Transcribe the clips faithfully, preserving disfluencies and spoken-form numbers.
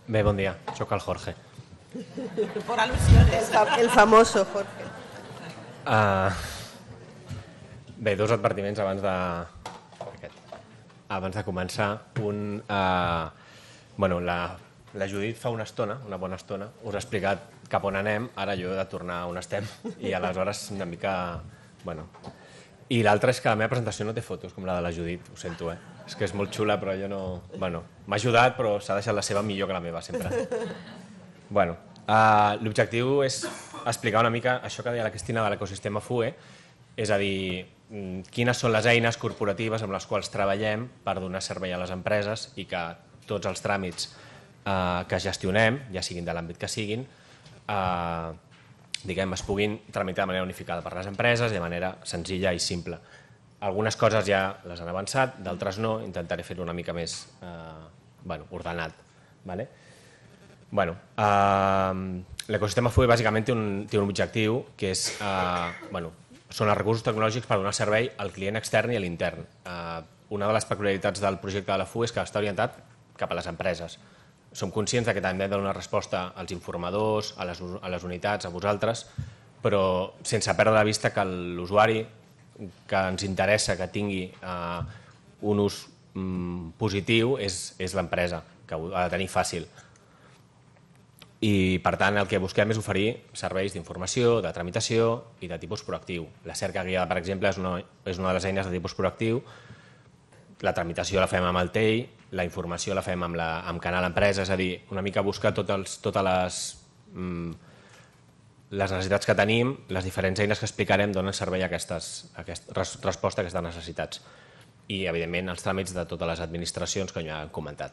Bé, bon dia. Soc el Jorge. Por alusiones. El famoso Jorge. Uh, bé, dos advertiments abans de... Aquest. Abans de començar. Un... Uh, bueno, la, la Judit fa una estona, una bona estona, us ha explicat cap on anem, ara jo he de tornar on estem, i aleshores una mica... Bueno... I l'altre és que la meva presentació no té fotos com la de la Judit, ho sento, eh? És que és molt xula, però jo no... Bueno, m'ha ajudat, però s'ha deixat la seva millor que la meva, sempre. Bueno, uh, l'objectiu és explicar una mica això que deia la Cristina de l'ecosistema F U E, és a dir, quines són les eines corporatives amb les quals treballem per donar servei a les empreses i que tots els tràmits uh, que gestionem, ja siguin de l'àmbit que siguin, uh, diguem, es puguin tramitar de manera unificada per les empreses de manera senzilla i simple. Algunes coses ja les han avançat, d'altres no, intentaré fer-ho una mica més eh, bueno, ordenat. Vale? Bueno, eh, l'ecosistema F U E bàsicament té un, té un objectiu que és, eh, bueno, són els recursos tecnològics per donar servei al client extern i a l'intern. Eh, una de les peculiaritats del projecte de la F U E és que està orientat cap a les empreses. Som conscients que també hem de donar resposta als informadors, a les, a les unitats, a vosaltres, però sense perdre de vista que l'usuari que ens interessa que tingui eh, un ús mm, positiu és, és l'empresa, que ho ha de tenir fàcil. I, per tant, el que busquem és oferir serveis d'informació, de tramitació i de tipus proactiu. La cerca guiada, per exemple, és una, és una de les eines de tipus proactiu. La tramitació la fem amb el T E I, la informació la fem amb, la, amb Canal Empresa, és a dir, una mica buscar tots els, totes les, mm, les necessitats que tenim, les diferents eines que explicarem donen servei a aquestes, a aquesta resposta a aquestes necessitats. I, evidentment, els tràmits de totes les administracions que ja hem comentat.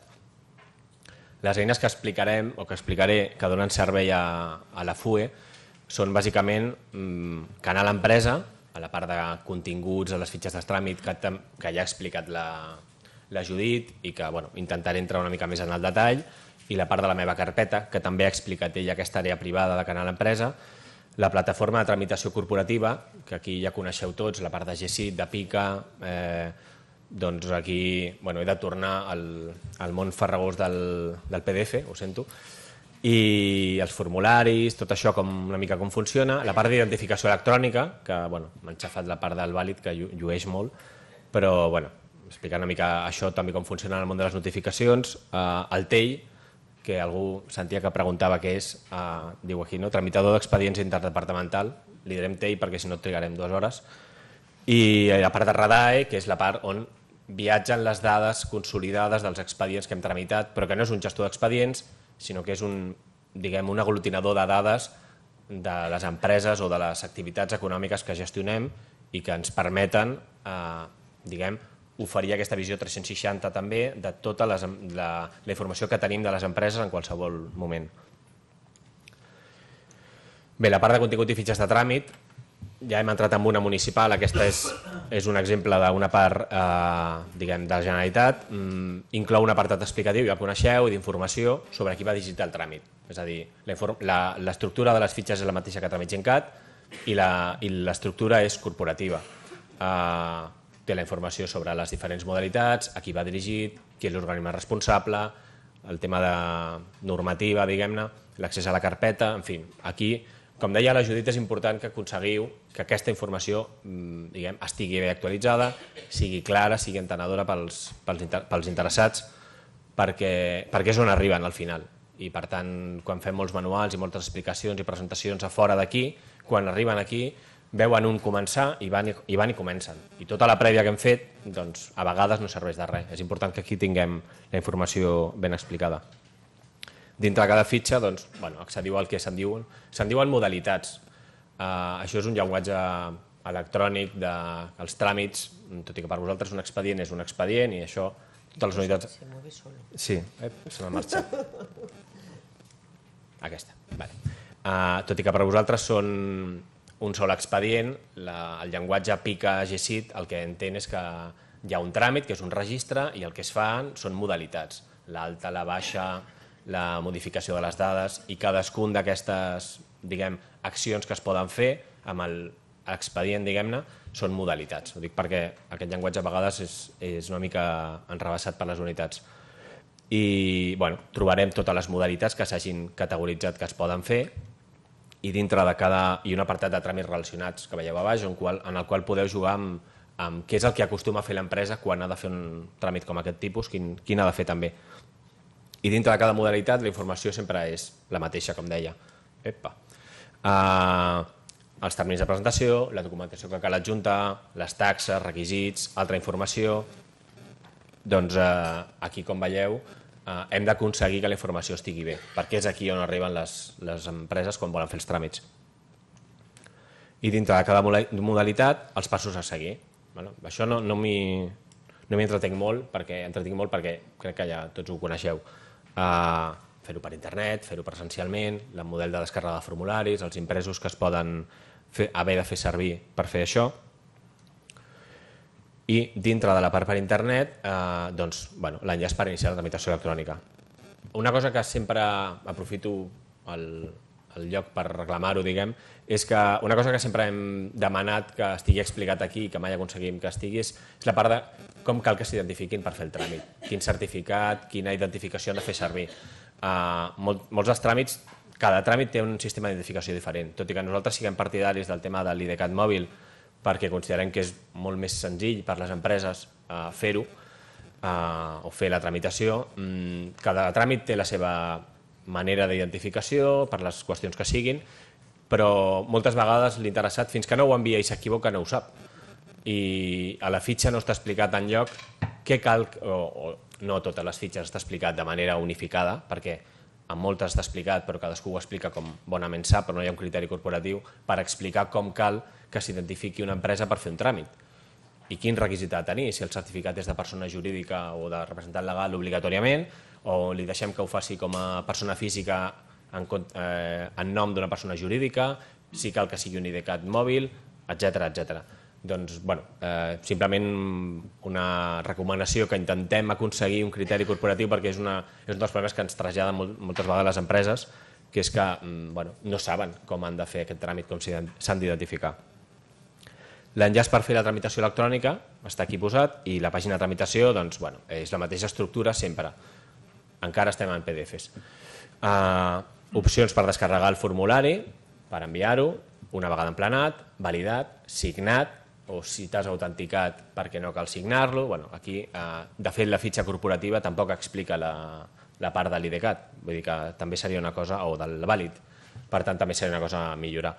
Les eines que explicarem o que explicaré que donen servei a, a la F U E són bàsicament mm, Canal Empresa, a la part de continguts, a les fitxes de tràmit que, que ja ha explicat la, la Judit i que bueno, intentaré entrar una mica més en el detall, i la part de la meva carpeta, que també ha explicat ella aquesta àrea privada de Canal Empresa, la plataforma de tramitació corporativa, que aquí ja coneixeu tots, la part de G S I T, de Pica, eh, doncs aquí bueno, he de tornar al, al món farragós del, del P D F, ho sento, i els formularis, tot això com una mica com funciona, la part d'identificació electrònica, que bueno, m'han xafat la part del vàlid, que llueix molt, però bueno, explicar una mica això també com funciona en el món de les notificacions, eh, el T E I, que algú sentia que preguntava què és, eh, diu aquí, no? Tramitador d'expedients interdepartamental, li direm T E I perquè si no trigarem dues hores, i la part de RADAE, que és la part on viatgen les dades consolidades dels expedients que hem tramitat, però que no és un gestor d'expedients, sinó que és un, diguem, un aglutinador de dades de les empreses o de les activitats econòmiques que gestionem i que ens permeten eh, diguem, oferir aquesta visió tres-cents seixanta també de tota les, la, la informació que tenim de les empreses en qualsevol moment. Bé, la part de contingut i fitxes de tràmit, ja hem entrat en una municipal, aquesta és, és un exemple d'una part eh, diguem, de la Generalitat, mm, inclou un apartat explicatiu, ja el coneixeu, d'informació sobre qui va digitar el tràmit. És a dir, l'estructura de les fitxes és la mateixa que Tràmit Gencat i l'estructura és corporativa. Eh, té la informació sobre les diferents modalitats, a qui va dirigit, qui és l'organisme responsable, el tema de normativa, diguem-ne, l'accés a la carpeta, en fi, aquí, com deia la Judit, és important que aconseguiu que aquesta informació diguem, estigui bé actualitzada, sigui clara, sigui entenedora pels, pels, inter, pels interessats, perquè, perquè és on arriben al final. I per tant, quan fem molts manuals i moltes explicacions i presentacions a fora d'aquí, quan arriben aquí, veuen un començar i van i, i van i comencen. I tota la prèvia que hem fet, doncs, a vegades no serveix de res. És important que aquí tinguem la informació ben explicada. Dintre de cada fitxa, doncs, bueno, accediu al que se'n diuen. Se'n diuen modalitats. Uh, això és un llenguatge electrònic dels tràmits, tot i que per vosaltres un expedient és un expedient i això, totes les unitats... Se mueve solo. Sí, eh, se m'ha marxat. Aquesta, vale. Uh, tot i que per vosaltres són un sol expedient, la, el llenguatge Pica G S I T el que entén és que hi ha un tràmit, que és un registre, i el que es fan són modalitats. L'alta, la baixa, la modificació de les dades, i cadascun d'aquestes, diguem, accions que es poden fer amb l'expedient, diguem-ne, són modalitats. Ho dic perquè aquest llenguatge a vegades és, és una mica enrebaçat per les unitats. i bueno, trobarem totes les modalitats que s'hagin categoritzat que es poden fer i dintre de cada... i un apartat de tràmits relacionats que veieu a baix en, qual, en el qual podeu jugar amb, amb què és el que acostuma a fer l'empresa quan ha de fer un tràmit com aquest tipus, quin, quin ha de fer també. I dintre de cada modalitat la informació sempre és la mateixa, com deia. Epa. Uh, els terminis de presentació, la documentació que cal adjuntar, les taxes, requisits, altra informació. Doncs eh, aquí, com veieu, eh, hem d'aconseguir que la informació estigui bé, perquè és aquí on arriben les, les empreses quan volen fer els tràmits. I dintre de cada modalitat, els passos a seguir. Bueno, això no, no m'hi no entretenc molt, perquè entretinc molt perquè crec que ja tots ho coneixeu. Uh, fer-ho per internet, fer-ho presencialment, el model de descàrrega de formularis, els impresos que es poden fer, haver de fer servir per fer això. I dintre de la part per internet, eh, doncs, bueno, l'enllaç per iniciar la tramitació electrònica. Una cosa que sempre aprofito el, el lloc per reclamar-ho, diguem, és que una cosa que sempre hem demanat que estigui explicat aquí i que mai aconseguim que estigui és, és la part de com cal que s'identifiquin per fer el tràmit. Quin certificat, quina identificació han de fer servir. Uh, molt, molts dels tràmits, cada tràmit té un sistema d'identificació diferent, tot i que nosaltres siguem partidaris del tema de l'IDCAT mòbil, perquè considerem que és molt més senzill per les empreses eh, fer-ho eh, o fer la tramitació. Mm, cada tràmit té la seva manera d'identificació per les qüestions que siguin, però moltes vegades l'interessat, fins que no ho envia i s'equivoca, no ho sap. I a la fitxa no està explicat enlloc què cal, o, o no totes les fitxes està explicat de manera unificada, perquè en moltes està explicat, però cadascú ho explica com bonament sap, però no hi ha un criteri corporatiu per explicar com cal que s'identifiqui una empresa per fer un tràmit. I quin requisit ha de tenir, si el certificat és de persona jurídica o de representant legal obligatòriament, o li deixem que ho faci com a persona física en, eh, en nom d'una persona jurídica, si cal que sigui un IDCAT mòbil, etcètera, etcètera. Doncs, bueno, eh, simplement una recomanació que intentem aconseguir un criteri corporatiu perquè és, una, és un dels problemes que ens traslladen molt, moltes vegades les empreses, que és que bueno, no saben com han de fer aquest tràmit, com s'han d'identificar. L'enllaç per fer la tramitació electrònica està aquí posat i la pàgina de tramitació doncs, bueno, és la mateixa estructura sempre. Encara estem en P D Efs. Uh, opcions per descarregar el formulari, per enviar-ho, una vegada emplenat, validat, signat, o si t'has autenticat perquè no cal signar-lo. Bueno, aquí, uh, de fet, la fitxa corporativa tampoc explica la, la part de l'IDCAT, vull dir que també seria una cosa, o del vàlid, per tant també seria una cosa a millorar.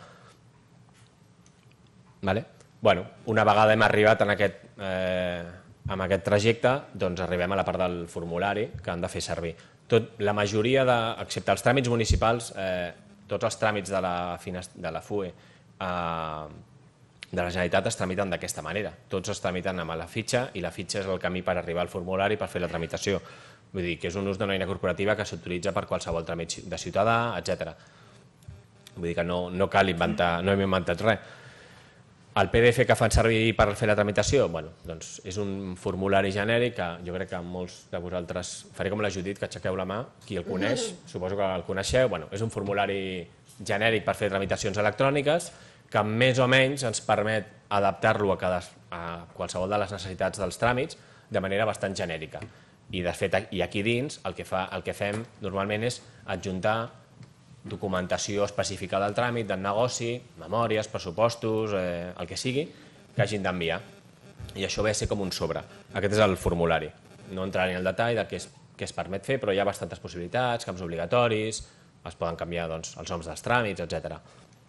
Vale? Bueno, una vegada hem arribat en aquest, eh, en aquest trajecte, doncs arribem a la part del formulari que han de fer servir. Tot, la majoria, de, excepte els tràmits municipals, eh, tots els tràmits de la, de la F U E eh, de la Generalitat es tramiten d'aquesta manera. Tots es tramiten amb la fitxa i la fitxa és el camí per arribar al formulari per fer la tramitació. Vull dir que és un ús d'una eina corporativa que s'utilitza per qualsevol tràmit de ciutadà, etcètera. Vull dir que no, no cal inventar, no hem inventat res. El P D F que fan servir per fer la tramitació, bueno, doncs és un formulari genèric que jo crec que molts de vosaltres, faré com la Judit, que aixequeu la mà, qui el coneix, suposo que el coneixeu, bueno, és un formulari genèric per fer tramitacions electròniques que més o menys ens permet adaptar-lo a, cada, a qualsevol de les necessitats dels tràmits de manera bastant genèrica. I de fet, i aquí dins el que, fa, el que fem normalment és adjuntar documentació específica del tràmit, del negoci, memòries, pressupostos, eh, el que sigui, que hagin d'enviar. I això ve a ser com un sobre. Aquest és el formulari. No entraré en el detall de què es, què es permet fer, però hi ha bastantes possibilitats, camps obligatoris, es poden canviar doncs, els noms dels tràmits, etcètera.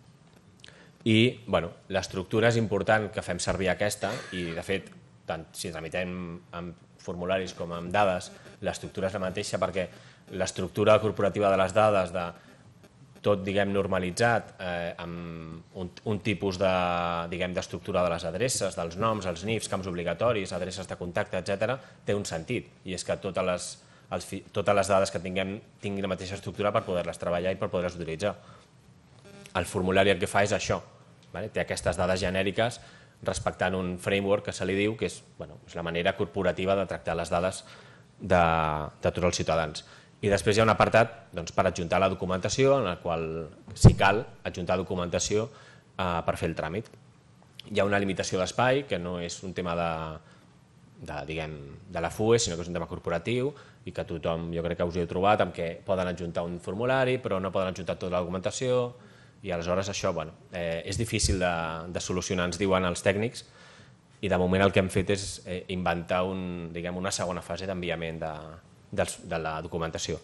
I bueno, l'estructura és important que fem servir aquesta i, de fet, tant si tramitem amb formularis com amb dades, l'estructura és la mateixa perquè l'estructura corporativa de les dades de tot, diguem, normalitzat eh, amb un, un tipus de, diguem, d'estructura de les adreces, dels noms, els N I Fs, camps obligatoris, adreces de contacte, etcètera, té un sentit. I és que totes les, els, totes les dades que tinguem tinguin la mateixa estructura per poder-les treballar i per poder-les utilitzar. El formulari el que fa és això, vale? Té aquestes dades genèriques respectant un framework que se li diu que és, bueno, és la manera corporativa de tractar les dades de, de tots els ciutadans. I després hi ha un apartat doncs, per adjuntar la documentació, en el qual, si cal, adjuntar documentació eh, per fer el tràmit. Hi ha una limitació d'espai, que no és un tema de, de, diguem, de la F U E, sinó que és un tema corporatiu i que tothom, jo crec que us hi heu trobat, amb què poden adjuntar un formulari però no poden adjuntar tota la documentació i aleshores això bueno, eh, és difícil de, de solucionar, ens diuen els tècnics, i de moment el que hem fet és eh, inventar un, diguem, una segona fase d'enviament de, de, de la documentació.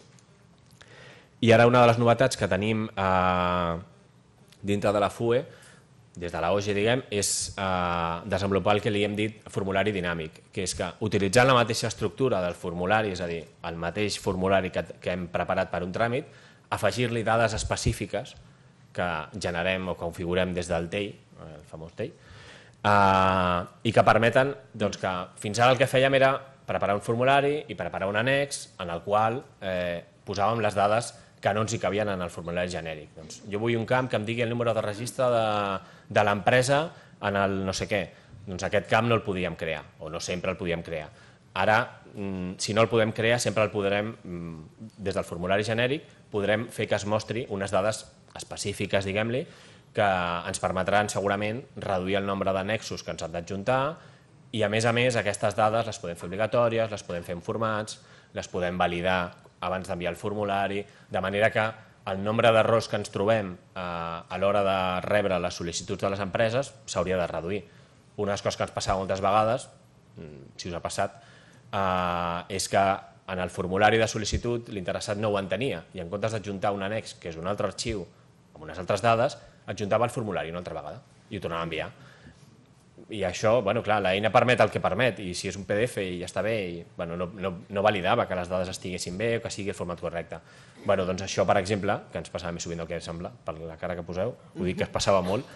I ara una de les novetats que tenim eh, dintre de la F U E, des de la O G E, diguem, és eh, desenvolupar el que li hem dit formulari dinàmic, que és que utilitzant la mateixa estructura del formulari, és a dir, el mateix formulari que, que hem preparat per un tràmit, afegir-li dades específiques que generem o configurem des del T E I, el famós T E I, eh, i que permeten doncs, que fins ara el que fèiem era preparar un formulari i preparar un annex en el qual eh, posàvem les dades que no ens hi cabien en el formulari genèric. Doncs jo vull un camp que em digui el número de registre de, de l'empresa en el no sé què. Doncs aquest camp no el podíem crear, o no sempre el podíem crear. Ara, si no el podem crear, sempre el podrem, des del formulari genèric, podrem fer que es mostri unes dades específiques, diguem-li, que ens permetran segurament reduir el nombre d'annexos que ens han d'adjuntar i, a més a més, aquestes dades les podem fer obligatòries, les podem fer en formats, les podem validar abans d'enviar el formulari, de manera que el nombre d'errors que ens trobem eh, a l'hora de rebre les sol·licituds de les empreses s'hauria de reduir. Una de les coses que ens passava moltes vegades, si us ha passat, eh, és que en el formulari de sol·licitud l'interessat no ho entenia i en comptes d'adjuntar un annex, que és un altre arxiu amb unes altres dades, adjuntava el formulari una altra vegada i ho tornava a enviar. I això, bueno, clar, l'eina permet el que permet i si és un P D F i ja està bé i bueno, no, no, no validava que les dades estiguessin bé o que sigui el format correcte. Bueno, doncs això, per exemple, que ens passava més sovint del que sembla, per la cara que poseu, ho dic que es passava molt,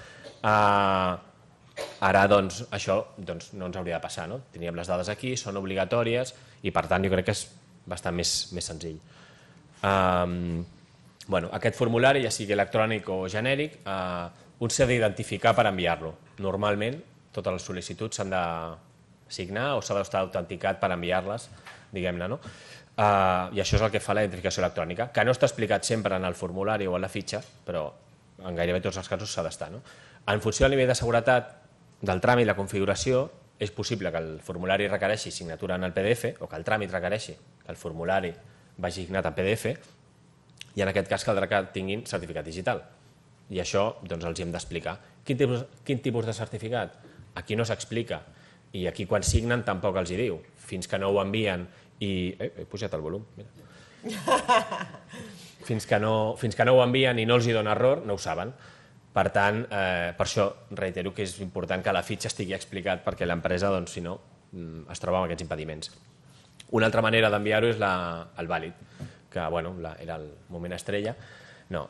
eh, ara doncs això doncs, no ens hauria de passar, no? Teníem les dades aquí, són obligatòries i per tant jo crec que és bastant més, més senzill. Eh, bueno, aquest formulari, ja sigui electrònic o genèric, eh, un s'ha d'identificar per enviar-lo. Normalment, totes les sol·licituds s'han de signar o s'ha d'estar autenticat per enviar-les, diguem-ne, no? Uh, I això és el que fa la identificació electrònica, que no està explicat sempre en el formulari o en la fitxa, però en gairebé tots els casos s'ha d'estar, no? En funció del nivell de seguretat del tràmit i la configuració, és possible que el formulari requereixi signatura en el P D F o que el tràmit requereixi que el formulari vagi signat en P D F i en aquest cas caldrà que tinguin certificat digital. I això doncs, els hi hem d'explicar. Quin tipus, quin tipus de certificat? Aquí no s'explica i aquí quan signen tampoc els hi diu, fins que no ho envien i... Eh, he pujat el volum, mira. Fins que, no, fins que no ho envien i no els hi dona error, no ho saben. Per tant, eh, per això reitero que és important que la fitxa estigui explicat perquè l'empresa, doncs, si no, es troba amb aquests impediments. Una altra manera d'enviar-ho és la, el vàlid, que bueno, la, era el moment estrella, no,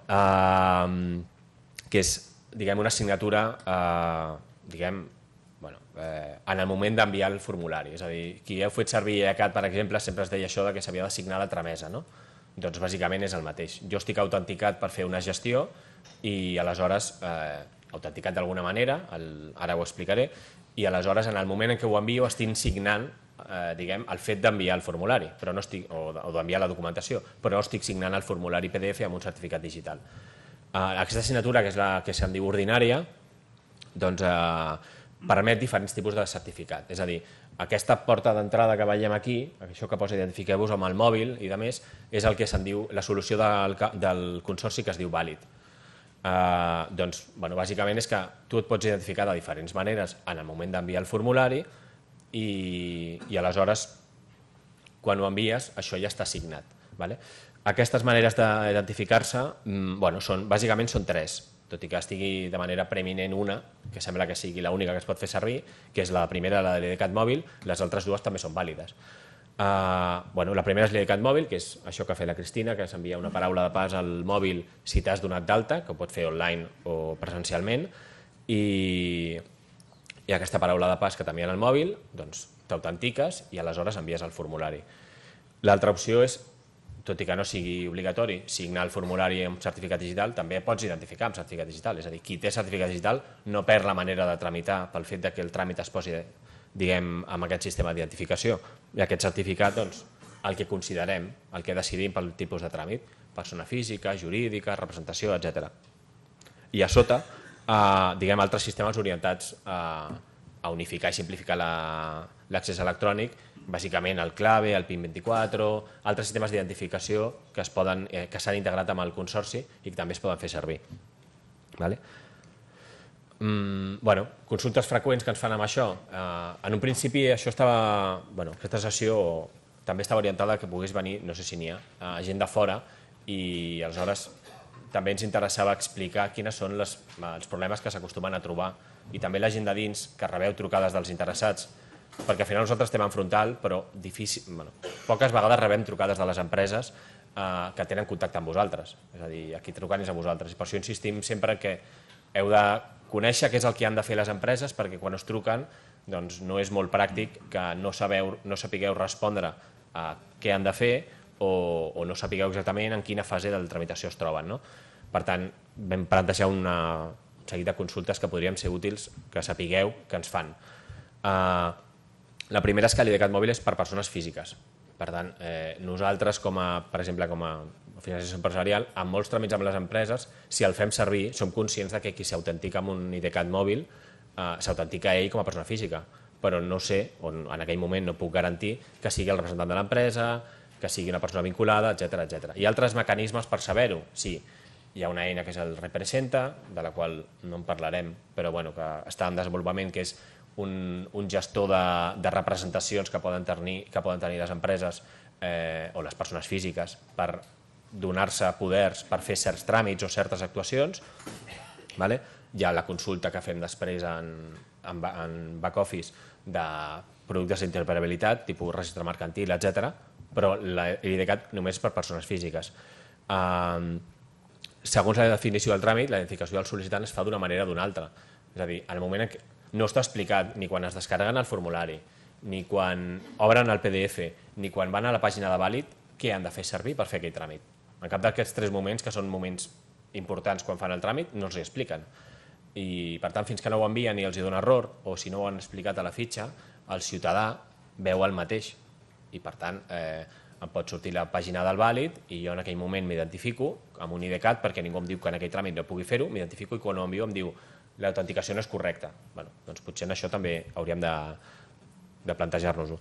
eh, que és diguem, una assignatura eh, diguem, bueno, eh, en el moment d'enviar el formulari. És a dir, qui heu fet servir I A C A D, per exemple, sempre es deia això de que s'havia de signar la tramesa, no? Doncs bàsicament és el mateix. Jo estic autenticat per fer una gestió i aleshores, eh, autenticat d'alguna manera, el, ara ho explicaré, i aleshores en el moment en què ho envio estic signant eh, diguem, el fet d'enviar el formulari però no estic, o d'enviar la documentació, però no estic signant el formulari P D F amb un certificat digital. Eh, aquesta assignatura, que és la que se'n diu ordinària, doncs eh, permet diferents tipus de certificat. És a dir, aquesta porta d'entrada que veiem aquí, això que posa identifiqueu-vos amb el mòbil i de més, és el que se'n diu la solució del, del consorci que es diu vàlid. Eh, doncs, bueno, bàsicament és que tu et pots identificar de diferents maneres en el moment d'enviar el formulari i, i aleshores, quan ho envies, això ja està signat. Vale? Aquestes maneres d'identificar-se, bueno, són, bàsicament són tres, tot i que estigui de manera preeminent una, que sembla que sigui l'única que es pot fer servir, que és la primera, la de l'I D C A T mòbil, les altres dues també són vàlides. Uh, bueno, la primera és l'I D C A T mòbil, que és això que ha fet la Cristina, que s'envia una paraula de pas al mòbil si t'has donat d'alta, que ho pot fer online o presencialment, i, i aquesta paraula de pas que també hi ha al mòbil, doncs t'autentiques i aleshores envies el formulari. L'altra opció és, tot i que no sigui obligatori signar el formulari amb certificat digital, també pots identificar amb certificat digital. És a dir, qui té certificat digital no perd la manera de tramitar pel fet que el tràmit es posi diguem, amb aquest sistema d'identificació. I aquest certificat, doncs, el que considerem, el que decidim pel tipus de tràmit, persona física, jurídica, representació, etcètera. I a sota, eh, diguem, altres sistemes orientats a, a unificar i simplificar l'accés electrònic, bàsicament el clave, el PIN vint-i-quatre, altres sistemes d'identificació que s'han integrat amb el consorci i que també es poden fer servir. Consultes freqüents que ens fan amb això. En un principi això estava, aquesta sessió també estava orientada que pogués venir, no sé si n'hi ha, gent de fora, i aleshores també ens interessava explicar quins són els problemes que s'acostumen a trobar i també la gent de dins que rebeu trucades dels interessats, perquè al final nosaltres estem en frontal, però poques vegades rebem trucades de les empreses que tenen contacte amb vosaltres. És a dir, aquí trucant és a vosaltres. I per això insistim sempre que heu de conèixer què és el que han de fer les empreses, perquè quan us truquen no és molt pràctic que no sapigueu respondre a què han de fer o no sapigueu exactament en quina fase de la tramitació es troben. Per tant, vam plantejar un seguit de consultes que podrien ser útils que sapigueu que ens fan. La primera és que l'IDCAT mòbil és per persones físiques. Per tant, nosaltres, per exemple, com a finançació empresarial, amb molts tràmits amb les empreses, si el fem servir, som conscients que qui s'autentica amb un IDCAT mòbil s'autentica ell com a persona física, però no sé, o en aquell moment no puc garantir que sigui el representant de l'empresa, que sigui una persona vinculada, etcètera, etcètera. Hi ha altres mecanismes per saber-ho, sí. Hi ha una eina que és el Representa, de la qual no en parlarem, però que està en desenvolupament, que és un gestor de representacions que poden tenir les empreses o les persones físiques per donar-se poders per fer certs tràmits o certes actuacions. Hi ha la consulta que fem després en back-office de productes d'interoperabilitat, tipus registre mercantil, etcètera, però l'IDCAT només és per persones físiques. Segons la definició del tràmit, la identificació del sol·licitant es fa d'una manera o d'una altra. És a dir, en el moment en què no està explicat ni quan es descarreguen el formulari, ni quan obren el P D F, ni quan van a la pàgina de vàlid, què han de fer servir per fer aquell tràmit. En cap d'aquests tres moments, que són moments importants quan fan el tràmit, no els hi expliquen. I, per tant, fins que no ho envien i els hi dona error, o si no ho han explicat a la fitxa, el ciutadà veu el mateix. I, per tant, em pot sortir la pàgina del vàlid i jo en aquell moment m'identifico amb un IDCAT perquè ningú em diu que en aquell tràmit no pugui fer-ho, m'identifico i quan ho envio em diu l'autenticació no és correcta. Doncs potser en això també hauríem de plantejar-nos-ho.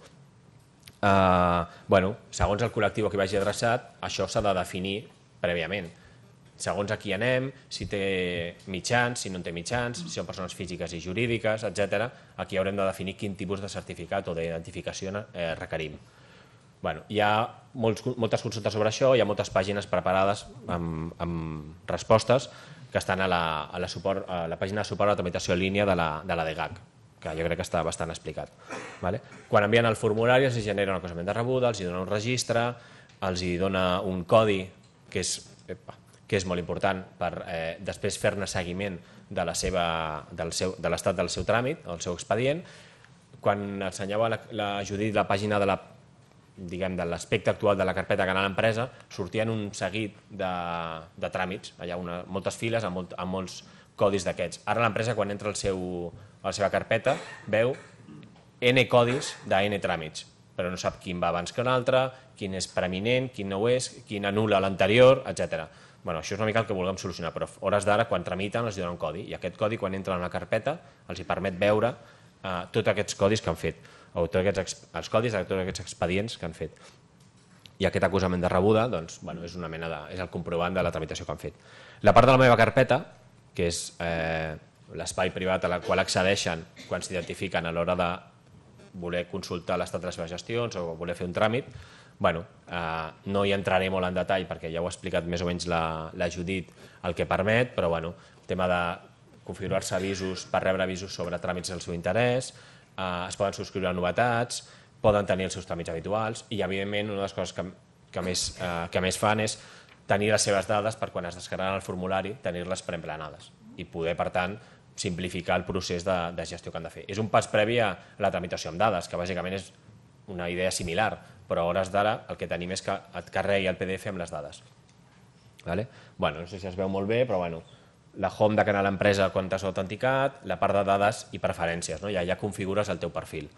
Segons el col·lectiu a qui vagi adreçat, això s'ha de definir prèviament. Segons a qui anem, si té mitjans, si no té mitjans, si són persones físiques i jurídiques, etcètera, aquí haurem de definir quin tipus de certificat o d'identificació requerim. Hi ha moltes consultes sobre això, hi ha moltes pàgines preparades amb respostes que estan a la pàgina de suport a la tramitació en línia de la D G A C, que jo crec que està bastant explicat. Quan envien el formulari els genera un acusament de rebuda, els dona un registre, els dona un codi que és que és molt important per després fer-ne seguiment de l'estat del seu tràmit, del seu expedient. Quan ensenyava la Judit la pàgina de l'aspecte actual de la carpeta que anava a l'empresa, sortien un seguit de tràmits, hi ha moltes files amb molts codis d'aquests. Ara l'empresa, quan entra a la seva carpeta, veu N codis de N tràmits, però no sap quin va abans que un altre, quin és preeminent, quin no ho és, quin anul·la l'anterior, etcètera. Això és una mica el que vulguem solucionar, però a hores d'ara, quan tramiten, els donen un codi, i aquest codi, quan entra en una carpeta, els permet veure tots aquests codis que han fet, o els codis de tots aquests expedients que han fet. I aquest acusament de rebuda és una mena de... és el comprovant de la tramitació que han fet. La part de la meva carpeta, que és l'espai privat al qual accedeixen quan s'identifiquen a l'hora de voler consultar l'estat de les seves gestions o voler fer un tràmit, no hi entraré molt en detall perquè ja ho ha explicat més o menys la Judit el que permet, però el tema de configurar-se avisos per rebre avisos sobre tràmits del seu interès, es poden subscriure novetats, poden tenir els seus tràmits habituals i, evidentment, una de les coses que més fan és tenir les seves dades per quan es descarreguen el formulari, tenir-les preemplenades i poder, per tant, simplificar el procés de gestió que han de fer. És un pas previ a la tramitació amb dades, que bàsicament és una idea similar, però a hores d'ara el que tenim és que et carregui el P D F amb les dades. No sé si es veu molt bé, però la home de canal empresa quan t'has autenticat, la part de dades i preferències, ja configures el teu perfil.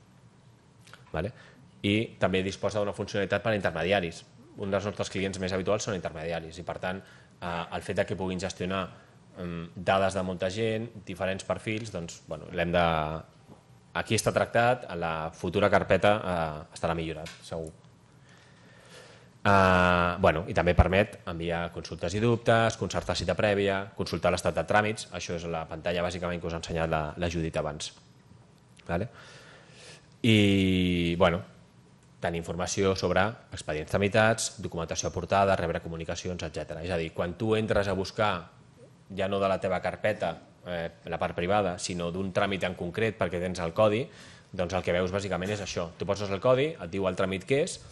I també disposa d'una funcionalitat per a intermediaris. Un dels nostres clients més habituals són intermediaris i, per tant, el fet que puguin gestionar dades de molta gent, diferents perfils, doncs l'hem aquí està tractat, a la futura carpeta uh, estarà millorat, segur. Uh, bueno, i també permet enviar consultes i dubtes, concertar cita prèvia, consultar l'estat de tràmits, això és la pantalla bàsicament que us ha ensenyat la, la Judit abans. Vale? I, bueno, tenir informació sobre expedients tramitats, documentació aportada, rebre comunicacions, etcètera. És a dir, quan tu entres a buscar, ja no de la teva carpeta, eh, la part privada, sinó d'un tràmit en concret perquè tens el codi, doncs el que veus bàsicament és això. Tu poses el codi, et diu el tràmit que és,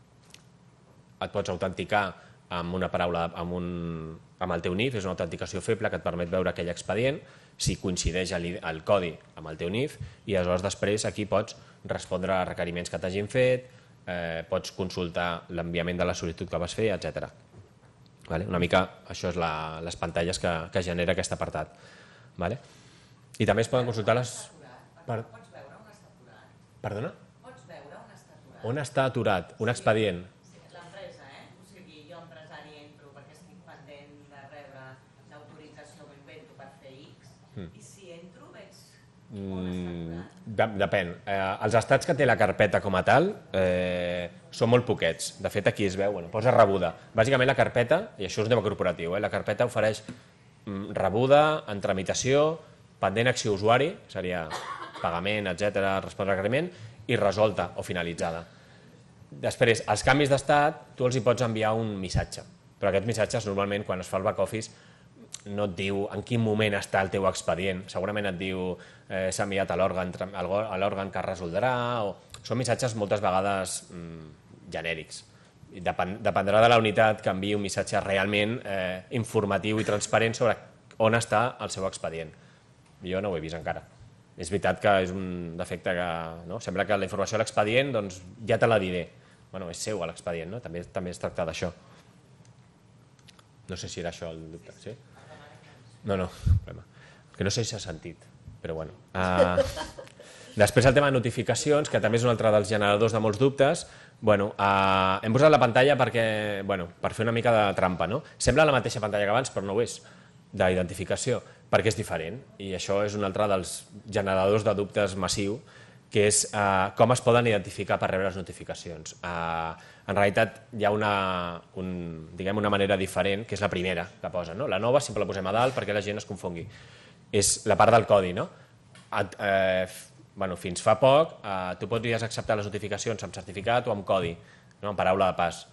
et pots autenticar amb una paraula, amb, un, amb el teu N I F, és una autenticació feble que et permet veure aquell expedient, si coincideix el, el codi amb el teu N I F, i aleshores després aquí pots respondre a requeriments que t'hagin fet, eh, pots consultar l'enviament de la sol·licitud que vas fer, etcètera. Vale? Una mica això és la, les pantalles que, que genera aquest apartat. Vale? I també es poden consultar les... Per... Pots veure on està aturat? Perdona? Pots veure on està aturat? On està aturat? Un expedient? L'empresa, eh? O sigui, jo empresari entro perquè estic pendent de rebre l'autorització, m'ho invento per fer X, i si entro veig on està aturat. Depèn. Eh, els estats que té la carpeta com a tal eh, són molt poquets. De fet, aquí es veu, bueno, posa rebuda. Bàsicament la carpeta, i això és un tema corporatiu, eh, la carpeta ofereix mm, rebuda, en tramitació, pendent acció usuari, seria pagament, etcètera, respondre al requeriment, i resolta o finalitzada. Després, els canvis d'estat, tu els hi pots enviar un missatge, però aquests missatges normalment quan es fa el back office no et diu en quin moment està el teu expedient, segurament et diu eh, s'ha enviat a l'òrgan a l'òrgan que es resoldrà, o... són missatges moltes vegades mm, genèrics. I depèn, dependrà de la unitat que enviï un missatge realment eh, informatiu i transparent sobre on està el seu expedient. Jo no ho he vist encara. És veritat que és un defecte que no? Sembla que la informació a l'expedient doncs, ja te la diré. Bueno, és seu a l'expedient, no? També, també es tracta d'això. No sé si era això el dubte. Sí? No, no, problema. Que no sé si s'ha sentit, però bueno. Uh, després el tema de notificacions, que també és un altre dels generadors de molts dubtes. Bueno, uh, hem posat la pantalla perquè, bueno, per fer una mica de trampa, no? Sembla la mateixa pantalla que abans, però no ho és, d'identificació, perquè és diferent. I això és un altre dels generadors de dubtes massiu, que és uh, com es poden identificar per rebre les notificacions. Uh, en realitat hi ha una, un, diguem, una manera diferent, que és la primera que posa. No? La nova sempre la posem a dalt perquè la gent es confongui. És la part del codi. No? Et, eh, bueno, fins fa poc eh, tu podries acceptar les notificacions amb certificat o amb codi, no? Amb paraula de pas.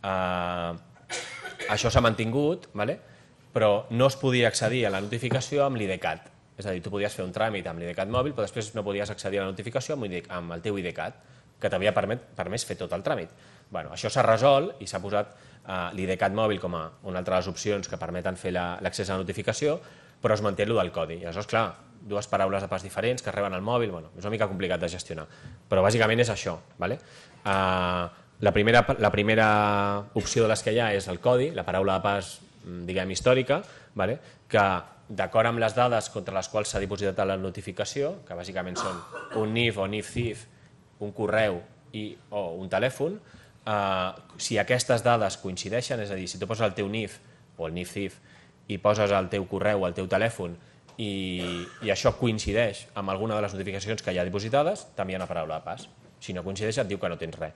Eh, això s'ha mantingut, vale? Però no es podia accedir a la notificació amb l'I D CAT. És a dir, tu podies fer un tràmit amb l'I D CAT mòbil, però després no podies accedir a la notificació amb el teu I D CAT, que t'havia permès fer tot el tràmit. Bueno, això s'ha resolt i s'ha posat eh, l'I D CAT mòbil com a una altra de les opcions que permeten fer l'accés la, a la notificació, però es manté allò del codi. I aleshores, clar, dues paraules de pas diferents que reben al mòbil, bueno, és una mica complicat de gestionar. Però bàsicament és això. Vale? Eh, la, primera, la primera opció de les que hi ha és el codi, la paraula de pas, diguem, històrica, vale? Que d'acord amb les dades contra les quals s'ha dipositat la notificació, que bàsicament són un N I F o N I F C I F, un correu i, o un telèfon, eh, si aquestes dades coincideixen, és a dir, si tu poses el teu N I F o el N I F C I F i poses el teu correu o el teu telèfon i, i això coincideix amb alguna de les notificacions que hi ha dipositades, també hi ha una paraula de pas. Si no coincideix et diu que no tens res.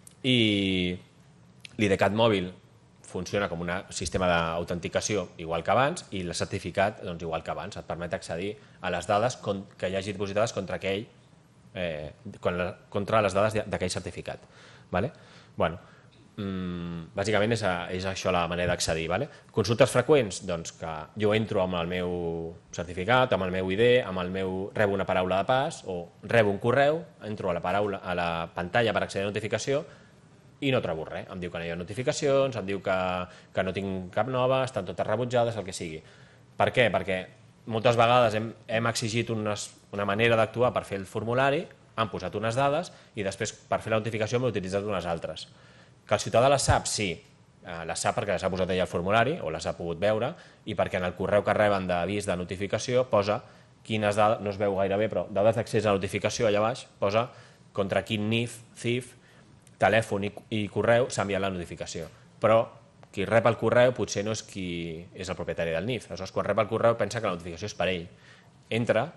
I l'I D CAT mòbil funciona com un sistema d'autenticació igual que abans i el certificat doncs, igual que abans. Et permet accedir a les dades que hi hagi dipositades contra aquell, eh, contra les dades d'aquell certificat. Vale? Bueno, mmm, bàsicament és, a, és això la manera d'accedir. Vale? Consultes freqüents, doncs que jo entro amb el meu certificat, amb el meu I D, amb el meu, rebo una paraula de pas o rebo un correu, entro a la, paraula, a la pantalla per accedir a la notificació i no trobo res. Em diu que no hi ha notificacions, em diu que, que no tinc cap nova, estan totes rebutjades, el que sigui. Per què? Perquè moltes vegades hem, hem exigit unes, una manera d'actuar per fer el formulari, han posat unes dades i després per fer la notificació hem utilitzat unes altres. Que el ciutadà les sap? Sí. Les sap perquè les ha posat ella al formulari o les ha pogut veure i perquè en el correu que reben d'avís de notificació posa quines dades, no es veu gaire bé, però dades d'accés a notificació allà baix posa contra quin N I F, C I F, telèfon i, i correu s'ha enviat la notificació. Però qui rep el correu potser no és qui és el propietari del N I F. Aleshores, quan rep el correu pensa que la notificació és per ell. Entra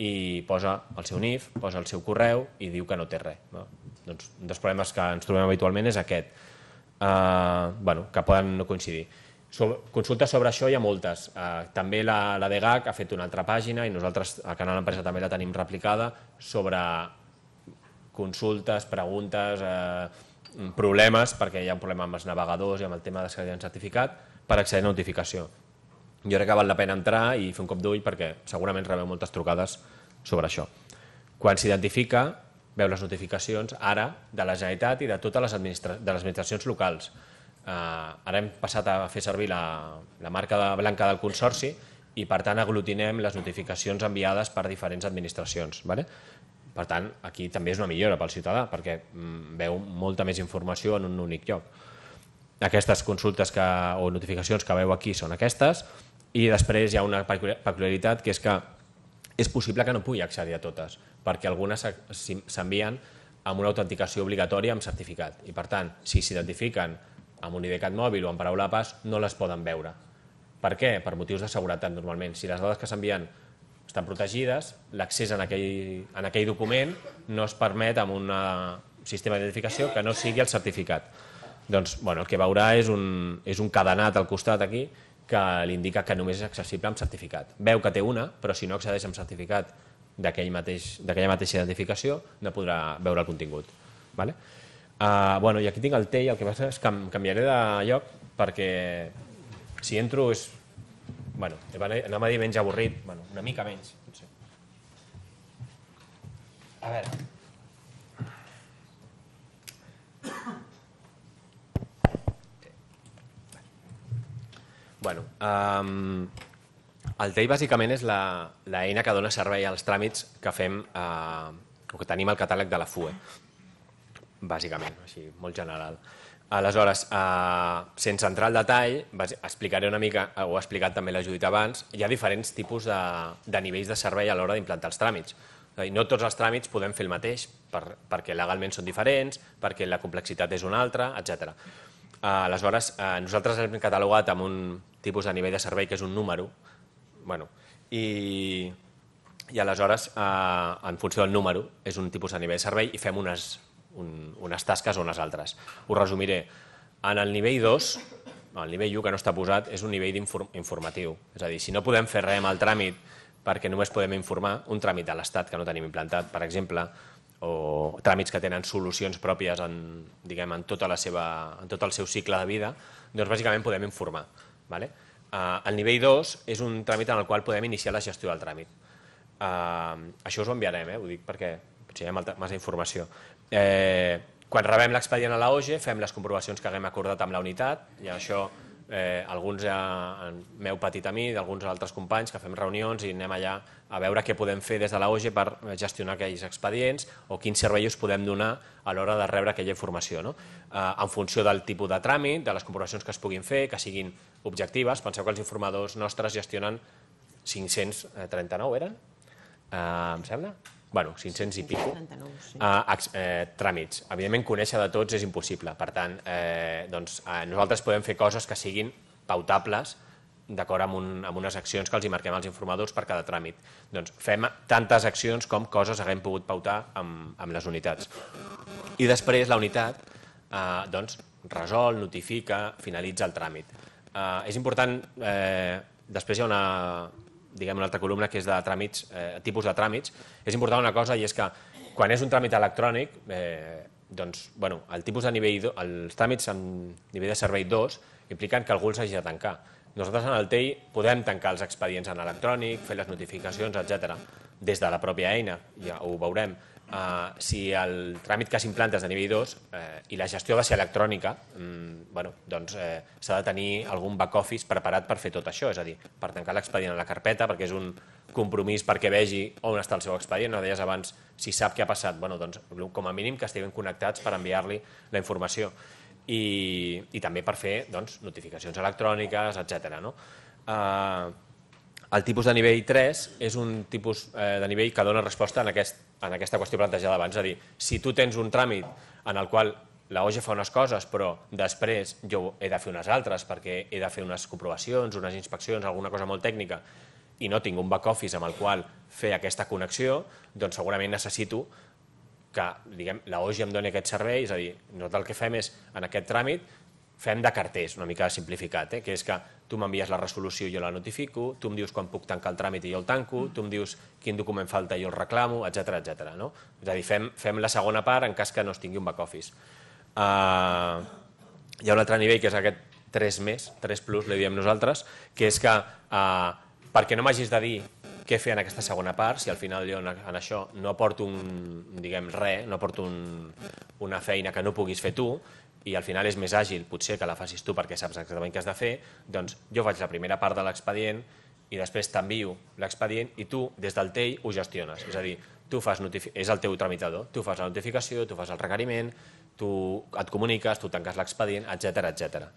i posa el seu N I F, posa el seu correu i diu que no té res. No? Doncs un dels problemes que ens trobem habitualment és aquest, uh, bueno, que poden no coincidir. Sobre, consultes sobre això hi ha moltes. Uh, també la, la D G A C ha fet una altra pàgina i nosaltres al Canal Empresa també la tenim replicada sobre consultes, preguntes, eh, problemes, perquè hi ha un problema amb els navegadors i amb el tema d'accedir en certificat per accedir a notificació. Jo crec que val la pena entrar i fer un cop d'ull perquè segurament rebeu moltes trucades sobre això. Quan s'identifica, veu les notificacions ara de la Generalitat i de totes les, administra de les administracions locals. Uh, ara hem passat a fer servir la, la marca de blanca del Consorci i per tant aglutinem les notificacions enviades per diferents administracions. Vale? Per tant, aquí també és una millora pel ciutadà perquè mm, veu molta més informació en un únic lloc. Aquestes consultes que, o notificacions que veu aquí són aquestes i després hi ha una peculiaritat que és que és possible que no pugui accedir a totes perquè algunes s'envien amb una autenticació obligatòria amb certificat i per tant, si s'identifiquen amb un IDCAT mòbil o amb paraula pas, no les poden veure. Per què? Per motius de seguretat normalment. Si les dades que s'envien estan protegides, l'accés en, aquell, en aquell document no es permet amb un sistema d'identificació que no sigui el certificat. Doncs bueno, el que veurà és un, és un cadenat al costat aquí que li indica que només és accessible amb certificat. Veu que té una, però si no accedeix amb certificat d'aquella mateix, mateixa identificació no podrà veure el contingut. Vale? Uh, bueno, i aquí tinc el T I, el que passa és que em canviaré de lloc perquè si entro és... Bueno, anem a dir menys avorrit, bueno, una mica menys. No sé. A veure... Bueno, um, el T I bàsicament és l'eina que dona servei als tràmits que fem uh, o que tenim al catàleg de la F U E. Bàsicament, així, molt general. Aleshores, eh, sense entrar al detall, explicaré una mica, ho ha explicat també la Judit abans, hi ha diferents tipus de, de nivells de servei a l'hora d'implantar els tràmits. No tots els tràmits podem fer el mateix per, perquè legalment són diferents, perquè la complexitat és una altra, etcètera. Aleshores, eh, nosaltres hem catalogat amb un tipus de nivell de servei que és un número, bueno, i, i aleshores, eh, en funció del número, és un tipus de nivell de servei i fem unes, un, unes tasques o unes altres. Ho resumiré. En el nivell dos, el nivell u que no està posat, és un nivell informatiu. És a dir, si no podem fer res amb el tràmit perquè només podem informar, un tràmit a l'Estat que no tenim implantat, per exemple, o tràmits que tenen solucions pròpies en, diguem, en, tota la seva, en tot el seu cicle de vida, doncs bàsicament podem informar. Vale? Uh, el nivell dos és un tràmit en el qual podem iniciar la gestió del tràmit. Uh, això us ho enviarem, eh? Ho dic perquè potser hi ha massa informació. Eh, quan rebem l'expedient a la O G E, fem les comprovacions que haguem acordat amb la unitat, i això eh, alguns ja m'heu patit a mi, d'alguns altres companys, que fem reunions i anem allà a veure què podem fer des de la O G E per gestionar aquells expedients o quins serveis podem donar a l'hora de rebre aquella informació. No? Eh, en funció del tipus de tràmit, de les comprovacions que es puguin fer, que siguin objectives. Penseu que els informadors nostres gestionen cinc-cents trenta-nou, eren? Eh, em sembla? Bueno, cinc-cents i pico sí. eh, eh, tràmits. Evidentment, conèixer de tots és impossible. Per tant, eh, doncs, eh, nosaltres podem fer coses que siguin pautables d'acord amb, un, amb unes accions que els hi marquem als informadors per cada tràmit. Doncs fem tantes accions com coses haguem pogut pautar amb, amb les unitats. I després la unitat eh, doncs, resol, notifica, finalitza el tràmit. Eh, és important, eh, després hi ha una... diguem una altra columna que és de tràmits, eh, tipus de tràmits. És important una cosa i és que quan és un tràmit electrònic, eh, doncs, bueno, el tipus de nivell, els tràmits en nivell de servei dos impliquen que algú els hagi de tancar. Nosaltres en el T I podem tancar els expedients en electrònic, fer les notificacions, etcètera, des de la pròpia eina, ja ho veurem. Uh, si el tràmit que s'implanta és de nivell dos eh, i la gestió va ser electrònica, mm, bueno, doncs eh, s'ha de tenir algun back office preparat per fer tot això, és a dir, per tancar l'expedient a la carpeta, perquè és un compromís perquè vegi on està el seu expedient. No deies abans si sap què ha passat, bueno, doncs com a mínim que estiguin connectats per enviar-li la informació i, i també per fer doncs, notificacions electròniques, etcètera. No? Uh, El tipus de nivell tres és un tipus eh, de nivell que dona resposta en, aquest, en aquesta qüestió plantejada abans. És a dir, si tu tens un tràmit en el qual la O G E fa unes coses, però després jo he de fer unes altres perquè he de fer unes comprovacions, unes inspeccions, alguna cosa molt tècnica, i no tinc un back office amb el qual fer aquesta connexió, doncs segurament necessito que la O G I em doni aquest servei, és a dir, nosaltres el que fem és, en aquest tràmit, fem de carters, una mica simplificat, que és que tu m'envies la resolució i jo la notifico, tu em dius quan puc tancar el tràmit i jo el tanco, tu em dius quin document falta i jo el reclamo, etcètera, etcètera. És a dir, fem la segona part en cas que no es tingui un back office. Hi ha un altre nivell que és aquest tres més, tres plus, li diem nosaltres, que és que perquè no m'hagis de dir què fer en aquesta segona part, si al final jo en això no aporto res, no aporto una feina que no puguis fer tu, i al final és més àgil, potser que la facis tu perquè saps exactament què has de fer, doncs jo faig la primera part de l'expedient i després t'envio l'expedient i tu, des del T E I, ho gestiones. És a dir, és el teu tramitador, tu fas la notificació, tu fas el requeriment, tu et comuniques, tu tanques l'expedient, etcètera, etcètera.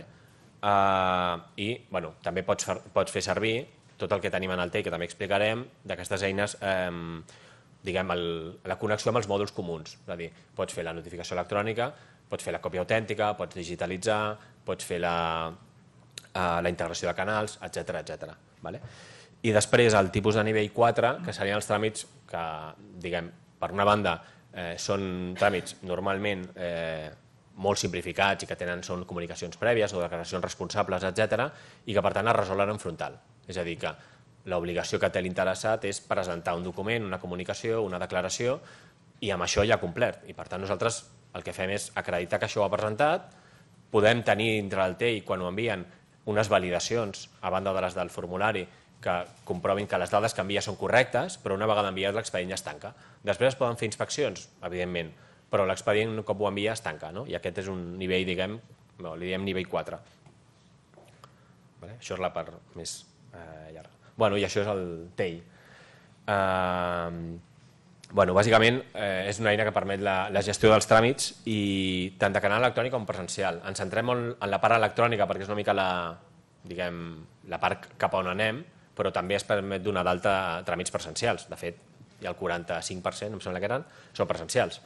I també pots fer servir tot el que tenim en el T E I, que també explicarem, d'aquestes eines, diguem, la connexió amb els mòduls comuns. És a dir, pots fer la notificació electrònica, pots fer la còpia autèntica, pots digitalitzar, pots fer la integració de canals, etcètera, etcètera. I després el tipus de nivell quatre, que serien els tràmits que, diguem, per una banda, són tràmits normalment molt simplificats i que són comunicacions prèvies o declaracions responsables, etcètera, i que per tant es resolen en frontal. És a dir, que l'obligació que té l'interessat és presentar un document, una comunicació, una declaració, i amb això ja ha complert. I per tant nosaltres el que fem és acreditar que això ho ha presentat, podem tenir dintre del T E I, quan ho envien, unes validacions, a banda de les del formulari, que comprovin que les dades que envia són correctes, però una vegada enviat l'expedient ja es tanca. Després es poden fer inspeccions, evidentment, però l'expedient un cop ho envia es tanca, i aquest és un nivell, diguem, li diem nivell quatre. Això és la part més llarga. I això és el T E I. Bàsicament és una eina que permet la gestió dels tràmits i tant de canal electrònic com presencial. Ens centrem molt en la part electrònica perquè és una mica la part cap on anem, però també es permet donar d'alta tràmits presencials. De fet, hi ha el quaranta-cinc per cent, em sembla que eren, són presencials.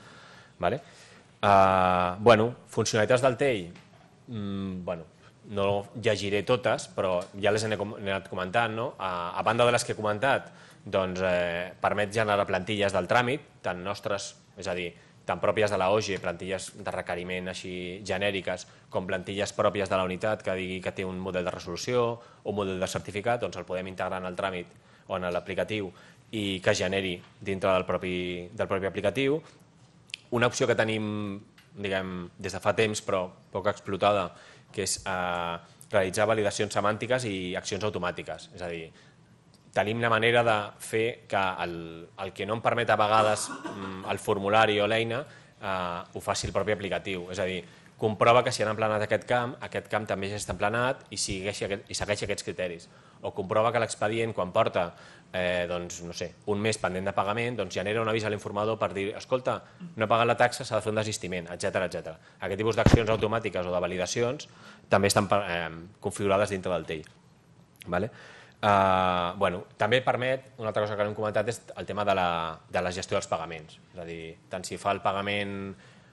Funcionalitats del T E I, no llegiré totes, però ja les he anat comentant. A banda de les que he comentat, permet generar plantilles del tràmit, tant nostres, és a dir, tant pròpies de la O G I, plantilles de requeriment així genèriques, com plantilles pròpies de la unitat que digui que té un model de resolució o un model de certificat, doncs el podem integrar en el tràmit o en l'aplicatiu i que generi dintre del propi aplicatiu. Una opció que tenim des de fa temps però poc explotada, que és realitzar validacions semàntiques i accions automàtiques. És a dir, tenim la manera de fer que el que no em permet a vegades el formulari o l'eina ho faci el propi aplicatiu. És a dir, comprova que si han emplenat aquest camp, aquest camp també ja està emplenat i segueix aquests criteris. O comprova que l'expedient, quan porta un mes pendent de pagament, genera un avís a l'informador per dir, escolta, no ha pagat la taxa, s'ha de fer un desistiment, etcètera. Aquest tipus d'accions automàtiques o de validacions també estan configurades dintre del T E I. També permet, una altra cosa que no hem comentat, és el tema de la gestió dels pagaments. És a dir, tant si fa el pagament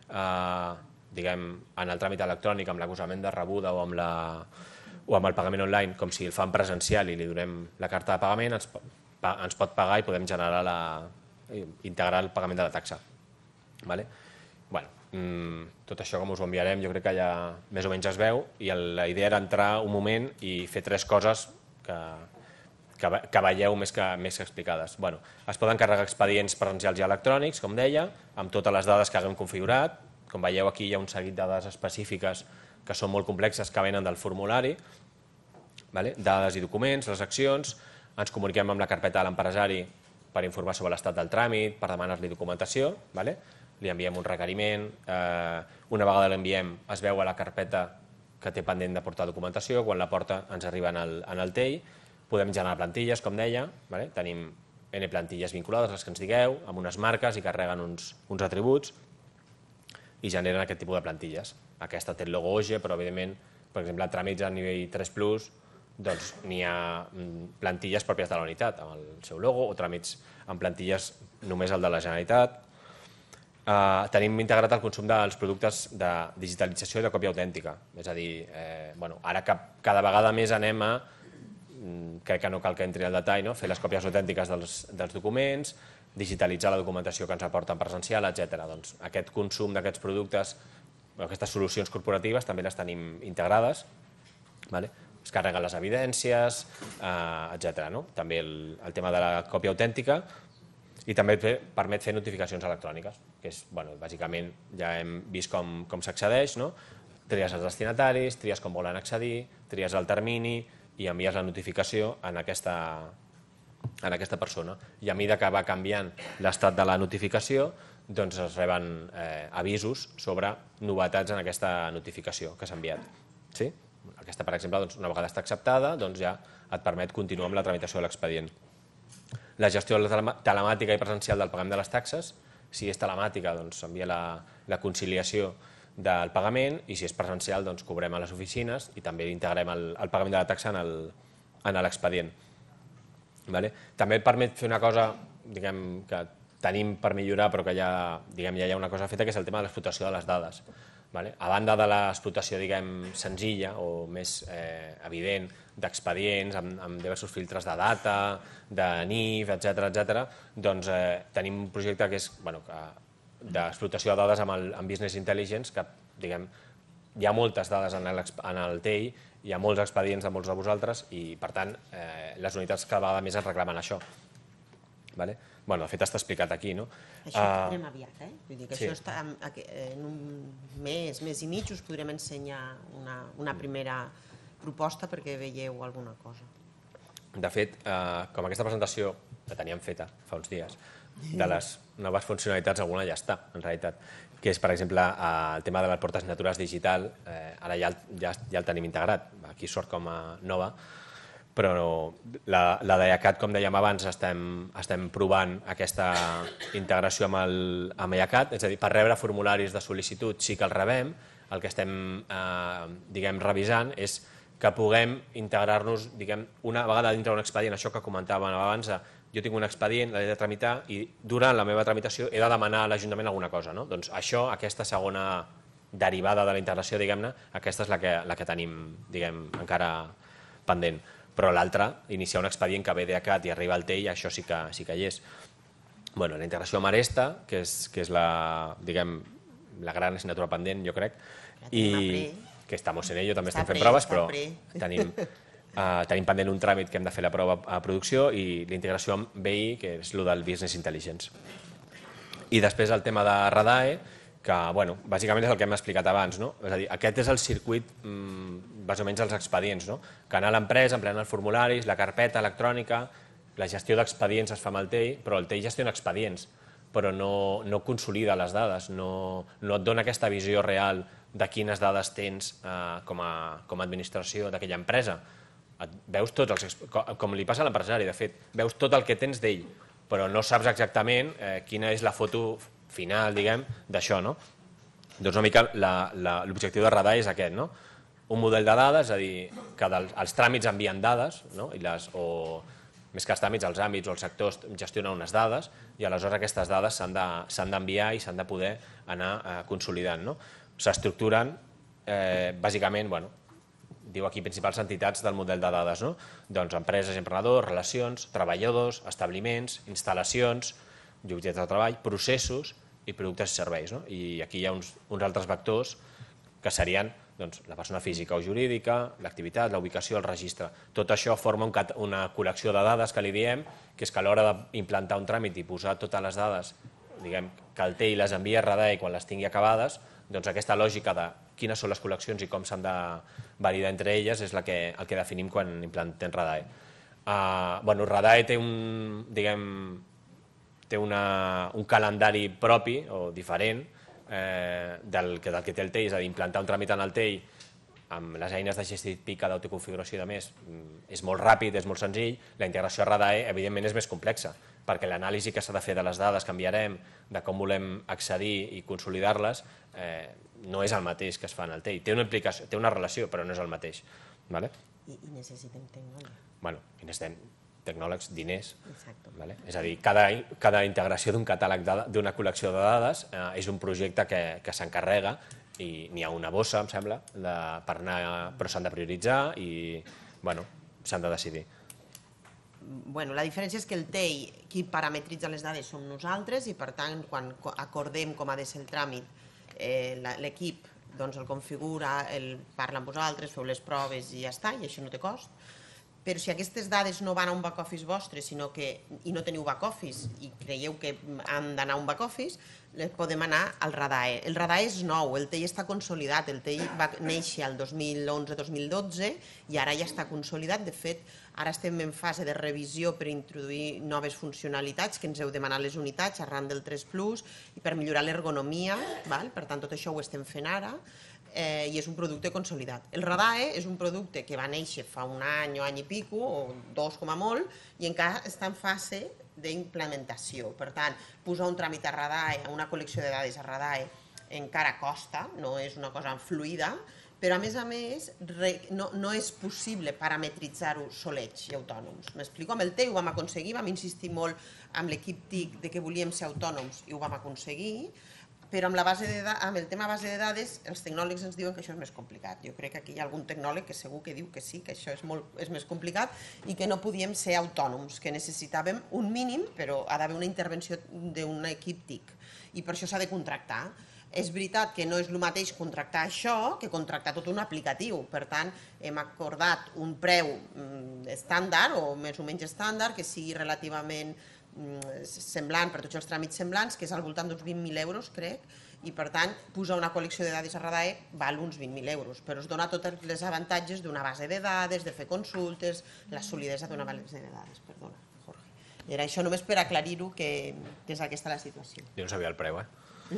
en el tràmit electrònic amb l'acusament de rebuda o amb el pagament online, com si el fa en presencial i li donem la carta de pagament, ens pot pagar i podem integrar el pagament de la taxa. Tot això, com us ho enviarem, jo crec que ja més o menys es veu, i la idea era entrar un moment i fer tres coses que veieu més que explicades. Es poden carregar expedients presencials i electrònics, com deia, amb totes les dades que haguem configurat. Com veieu, aquí hi ha un seguit de dades específiques que són molt complexes, que venen del formulari, dades i documents, les accions. Ens comuniquem amb la carpeta de l'empresari per informar sobre l'estat del tràmit, per demanar-li documentació. Li enviem un requeriment. Una vegada l'enviem, es veu a la carpeta que té pendent de portar documentació. Quan la porta, ens arriba en el T E I. Podem generar plantilles, com deia. Tenim N plantilles vinculades, les que ens digueu, amb unes marques i carreguen uns atributs i generen aquest tipus de plantilles. Aquesta té el logo O G E, però evidentment, per exemple, tràmits a nivell tres plus, doncs n'hi ha plantilles pròpies de la unitat, amb el seu logo, o tràmits amb plantilles només el de la Generalitat. Tenim integrat el consum dels productes de digitalització i de còpia autèntica. És a dir, ara cada vegada més anem a crec que no cal que entri al detall, fer les còpies autèntiques dels documents, digitalitzar la documentació que ens aporten presencial, etcètera. Doncs aquest consum d'aquests productes, aquestes solucions corporatives també les tenim integrades, es carreguen les evidències, etcètera. També el tema de la còpia autèntica i també permet fer notificacions electròniques, que és, bàsicament, ja hem vist com s'accedeix, tries els destinataris, tries com volen accedir, tries el termini i envies la notificació en aquesta persona. I a mesura que va canviant l'estat de la notificació, doncs es reben avisos sobre novetats en aquesta notificació que s'ha enviat. Aquesta, per exemple, una vegada està acceptada, ja et permet continuar amb la tramitació de l'expedient. La gestió telemàtica i presencial del pagament de les taxes, si és telemàtica, s'envia la conciliació del pagament i si és presencial, cobrem a les oficines i també integrem el pagament de la taxa en l'expedient. També et permet fer una cosa que tenim per millorar però que ja hi ha una cosa feta, que és el tema de l'explotació de les dades. A banda de l'explotació senzilla o més evident d'expedients amb diversos filtres de data, de N I F, etcètera, doncs tenim un projecte que és d'explotació de dades amb Business Intelligence, que hi ha moltes dades en el T I, hi ha molts expedients de molts de vosaltres i, per tant, les unitats cada vegada més ens reclamen això. De fet, està explicat aquí. Això ho tindrem aviat, eh? Vull dir que això està en un mes, mes i mig, us podrem ensenyar una primera proposta perquè veieu alguna cosa. De fet, com aquesta presentació la teníem feta fa uns dies, de les noves funcionalitats alguna ja està, en realitat, que és, per exemple, el tema de les portes signatures digital, ara ja el tenim integrat, aquí sort com a nova, però la d'I A C A T, com dèiem abans, estem provant aquesta integració amb I A C A T, és a dir, per rebre formularis de sol·licitud sí que els rebem, el que estem revisant és que puguem integrar-nos una vegada dintre d'un expedient, això que comentàvem abans, jo tinc un expedient, l'he de tramitar i durant la meva tramitació he de demanar a l'Ajuntament alguna cosa. Doncs això, aquesta segona derivada de la integració, diguem-ne, aquesta és la que tenim encara pendent. Però l'altra, iniciar un expedient que ve d'I A C A T i arriba al T I, això sí que hi és. La integració amb Aresta, que és la gran assignatura pendent, jo crec, i que estamos en ello, també estem fent proves, però tenim pendent un tràmit que hem de fer la prova a producció i la integració amb B I, que és el del Business Intelligence. I després el tema de RADAE, que bàsicament és el que hem explicat abans. És a dir, aquest és el circuit, més o menys, dels expedients, que anar a l'empresa, empleant els formularis, la carpeta electrònica, la gestió d'expedients es fa amb el T I, però el T I gestiona expedients, però no consolida les dades, no et dona aquesta visió real de quines dades tens com a administració d'aquella empresa. Veus tots els... Com li passa a l'empresari, de fet, veus tot el que tens d'ell, però no saps exactament quina és la foto final, diguem, d'això, no? Doncs una mica l'objectiu de RADAE és aquest, no? Un model de dades, és a dir, que els tràmits envien dades, o més que els tràmits, els àmbits o els sectors gestionen unes dades i aleshores aquestes dades s'han d'enviar i s'han de poder anar consolidant. S'estructuren, bàsicament, diu aquí principals entitats del model de dades, doncs empreses, emprenedors, relacions, treballadors, establiments, instal·lacions, llocs de treball, processos i productes i serveis. I aquí hi ha uns altres vectors que serien la persona física o jurídica, l'activitat, la ubicació, el registre. Tot això forma una col·lecció de dades que li diem, que és que a l'hora d'implantar un tràmit i posar totes les dades, diguem, que el T I les envia a RADAE quan les tingui acabades, doncs aquesta lògica de quines són les col·leccions i com s'han de validar entre elles és el que definim quan implantem RADAE. RADAE té un, diguem, té un calendari propi o diferent del que té el T I, és a dir, implantar un tràmit en el T I amb les eines de gestió pica d'autoconfiguració i de més és molt ràpid, és molt senzill. La integració a RADAE, evidentment, és més complexa, perquè l'anàlisi que s'ha de fer de les dades que enviarem, de com volem accedir i consolidar-les, no és el mateix que es fa en el T I. Té una implicació, té una relació, però no és el mateix. I necessitem tecnòlegs. Bueno, i necessitem tecnòlegs, diners. És a dir, cada integració d'un catàleg, d'una col·lecció de dades, és un projecte que s'encarrega i n'hi ha una bossa, em sembla, per anar, però s'han de prioritzar i, bueno, s'han de decidir? Bueno, la diferència és que el T E I, qui parametritza les dades som nosaltres i per tant quan acordem com ha de ser el tràmit, eh, l'equip doncs, el configura, el parla amb vosaltres, feu les proves i ja està, i això no té cost. Però si aquestes dades no van a un back-office vostre sinó que, i no teniu back-office i creieu que han d'anar a un back-office, les podem anar al RADAE. El RADAE és nou, el T E I està consolidat, el T E I va néixer el dos mil onze dos mil dotze i ara ja està consolidat. De fet, ara estem en fase de revisió per introduir noves funcionalitats que ens heu demanat les unitats arran del tres plus i per millorar l'ergonomia, per tant tot això ho estem fent ara. Eh, i és un producte consolidat. El RADAE és un producte que va néixer fa un any o any i pico, o dos com a molt, i encara està en fase d'implementació. Per tant, posar un tràmit a RADAE, una col·lecció de dades a RADAE, encara costa, no és una cosa fluida, però a més a més no, no és possible parametritzar-ho solets i autònoms. M'explico? Amb el T E I ho vam aconseguir, vam insistir molt amb l'equip T I C de que volíem ser autònoms i ho vam aconseguir, però amb, la base de, amb el tema base de dades els tecnòlegs ens diuen que això és més complicat. Jo crec que aquí hi ha algun tecnòleg que segur que diu que sí, que això és, molt, és més complicat i que no podíem ser autònoms, que necessitàvem un mínim, però ha d'haver una intervenció d'un equip T I C i per això s'ha de contractar. És veritat que no és el mateix contractar això que contractar tot un aplicatiu. Per tant, hem acordat un preu estàndard o més o menys estàndard que sigui relativament semblant per tots els tràmits semblants, que és al voltant d'uns vint mil euros, crec, i per tant posar una col·lecció de dades a RADAE val uns vint mil euros, però es dona tots els avantatges d'una base de dades, de fer consultes, la solidesa d'una base de dades. Perdona, Jorge. I era això només per aclarir-ho que és aquesta la situació. Jo no sabia el preu, eh?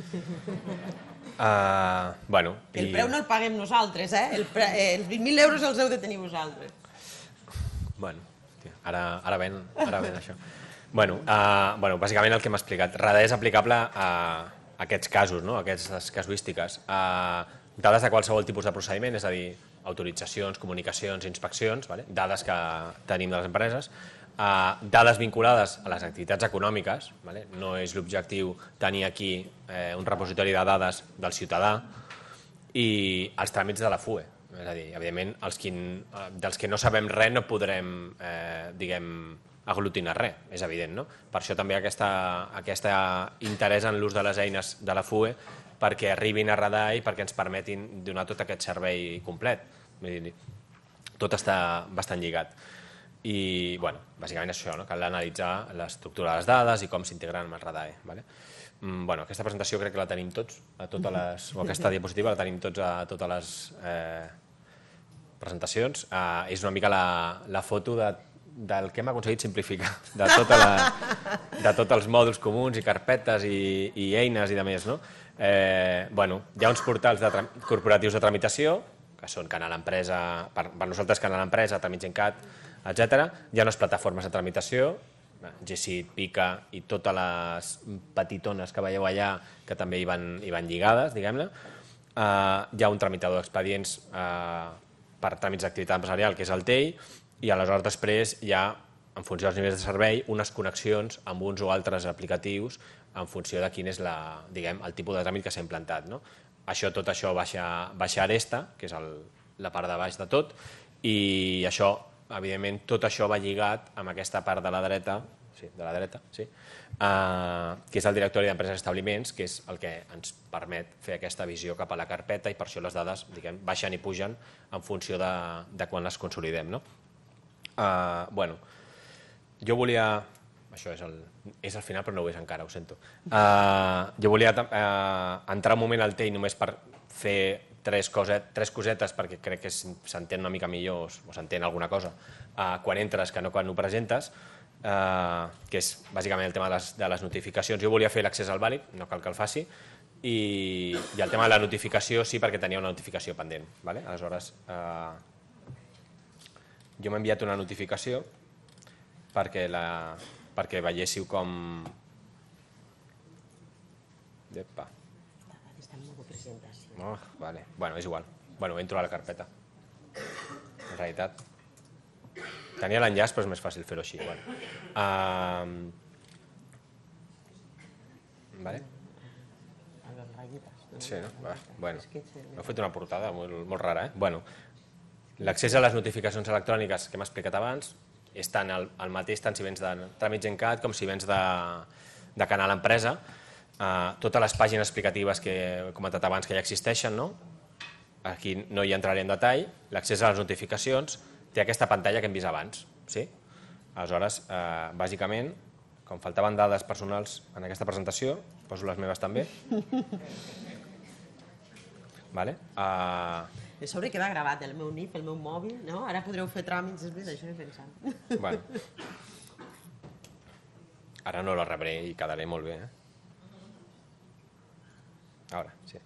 uh, bueno, el preu no el paguem nosaltres, eh? El pre els vint mil euros els heu de tenir vosaltres. Bueno, ara, ara ven, ara ven això. Bueno, uh, bueno, bàsicament el que m'ha explicat. RADAE és aplicable a aquests casos, no? A aquestes casuístiques. Uh, dades de qualsevol tipus de procediment, és a dir, autoritzacions, comunicacions, inspeccions, vale? Dades que tenim de les empreses, uh, dades vinculades a les activitats econòmiques, vale? No és l'objectiu tenir aquí eh, un repositori de dades del ciutadà, i els tràmits de la F U E. És a dir, evidentment, els qui, dels que no sabem res no podrem, eh, diguem, aglutinar res, és evident, no? Per això també aquesta, aquesta interès en l'ús de les eines de la F U E perquè arribin a RADAE i perquè ens permetin donar tot aquest servei complet. Tot està bastant lligat. I, bueno, bàsicament això, no? Cal analitzar l'estructura de les dades i com s'integren amb el RADAE. Vale? Bueno, aquesta presentació crec que la tenim tots, a totes les, o aquesta diapositiva la tenim tots a totes les eh, presentacions. Eh, és una mica la, la foto de del que hem aconseguit simplificar, de, tota la, de tots els mòduls comuns i carpetes i, i eines i de més. No? Eh, bueno, hi ha uns portals de corporatius de tramitació, que són Canal Empresa, per, per nosaltres Canal Empresa, Tramit.gencat, etcètera. Hi ha unes plataformes de tramitació, G S I T, Pica i totes les petitones que veieu allà que també hi van, hi van lligades, diguem-ne. Eh, hi ha un tramitador d'expedients eh, per tràmits d'activitat empresarial, que és el T E I, i aleshores després hi ha, en funció dels nivells de servei, unes connexions amb uns o altres aplicatius en funció de quin és la, diguem, el tipus de tràmit que s'ha implantat. No? Això, tot això baixa, baixa Aresta, que és el, la part de baix de tot, i això, evidentment, tot això va lligat amb aquesta part de la dreta, sí, de la dreta, sí, eh, que és el directori d'empreses i establiments, que és el que ens permet fer aquesta visió cap a la carpeta i per això les dades, diguem, baixen i pugen en funció de, de quan les consolidem, no? Uh, bueno, jo volia... Això és el, és el final, però no ho és encara, ho sento. Uh, jo volia uh, entrar un moment al T E I només per fer tres, coset, tres cosetes perquè crec que s'entén una mica millor o s'entén alguna cosa uh, quan entres que no quan ho presentes, uh, que és bàsicament el tema de les, de les notificacions. Jo volia fer l'accés al vàlid, no cal que el faci, i, i el tema de la notificació sí perquè tenia una notificació pendent. Vale? Aleshores... Uh, jo m'he enviat una notificació perquè, la, perquè veiéssiu com... Epa. Està en modo presentació. Oh, vale. Bueno, és igual. Bueno, entro a la carpeta. En realitat. Tenia l'enllaç, però és més fàcil fer-ho així. Bueno. Um... Vale. Sí, no? Va, bueno. Heu fet una portada molt, molt rara, eh? Bueno. L'accés a les notificacions electròniques que hem explicat abans és tant el, el mateix tant si vens de Tràmits Gencat com si vens de, de Canal Empresa. Uh, totes les pàgines explicatives que he comentat abans que ja existeixen, no? Aquí no hi entraré en detall. L'accés a les notificacions té aquesta pantalla que hem vist abans. Sí? Aleshores, uh, bàsicament, com faltaven dades personals en aquesta presentació, poso les meves també. Vale? Uh, A sobre queda gravat el meu N I F, el meu mòbil, no? Ara podreu fer tràmits, és veritat, això he pensat. Bueno. Ara no la rebré i quedaré molt bé, eh? Ara, sí.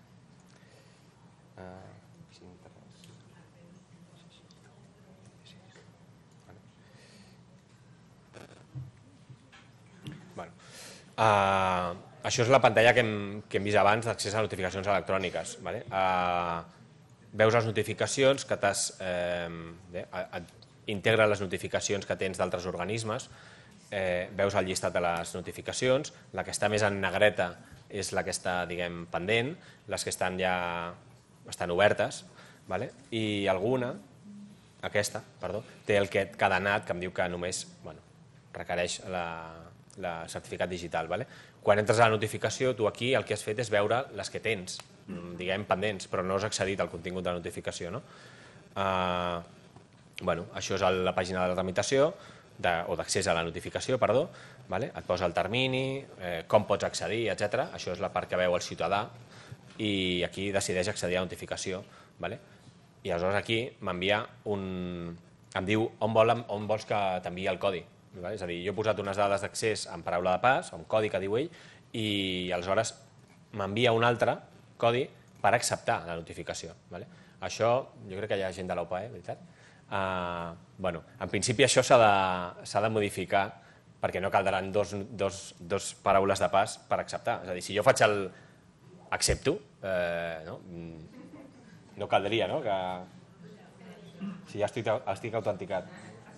Bueno. Uh, això és la pantalla que hem, que hem vist abans d'accés a notificacions electròniques. Vale? Uh, veus les notificacions que t'has... Eh, eh, integra les notificacions que tens d'altres organismes, eh, veus el llistat de les notificacions, la que està més en negreta és la que està, diguem, pendent, les que estan ja estan obertes, vale? I alguna, aquesta, perdó, té el que cadenat, que em diu que només bueno, requereix la, la certificat digital. Vale? Quan entres a la notificació, tu aquí el que has fet és veure les que tens, diguem, pendents, però no has accedit al contingut de la notificació. No? Uh, bueno, això és la pàgina de la tramitació, de, o d'accés a la notificació, perdó, vale? Et posa el termini, eh, com pots accedir, etcètera. Això és la part que veu el ciutadà i aquí decideix accedir a la notificació. Vale? I aleshores aquí m'envia un... em diu on, vol, on vols que t'enviï el codi. Vale? És a dir, jo he posat unes dades d'accés en paraula de pas, un codi que diu ell, i aleshores m'envia un altre codi per acceptar la notificació. Vale? Això, jo crec que hi ha gent de l'O P A E, veritat? Uh, bueno, en principi això s'ha de, s'ha de modificar perquè no caldran dos, dos, dos paraules de pas per acceptar. És a dir, si jo faig el accepto, eh, no? no caldria, no? Que... si ja estic, estic autenticat.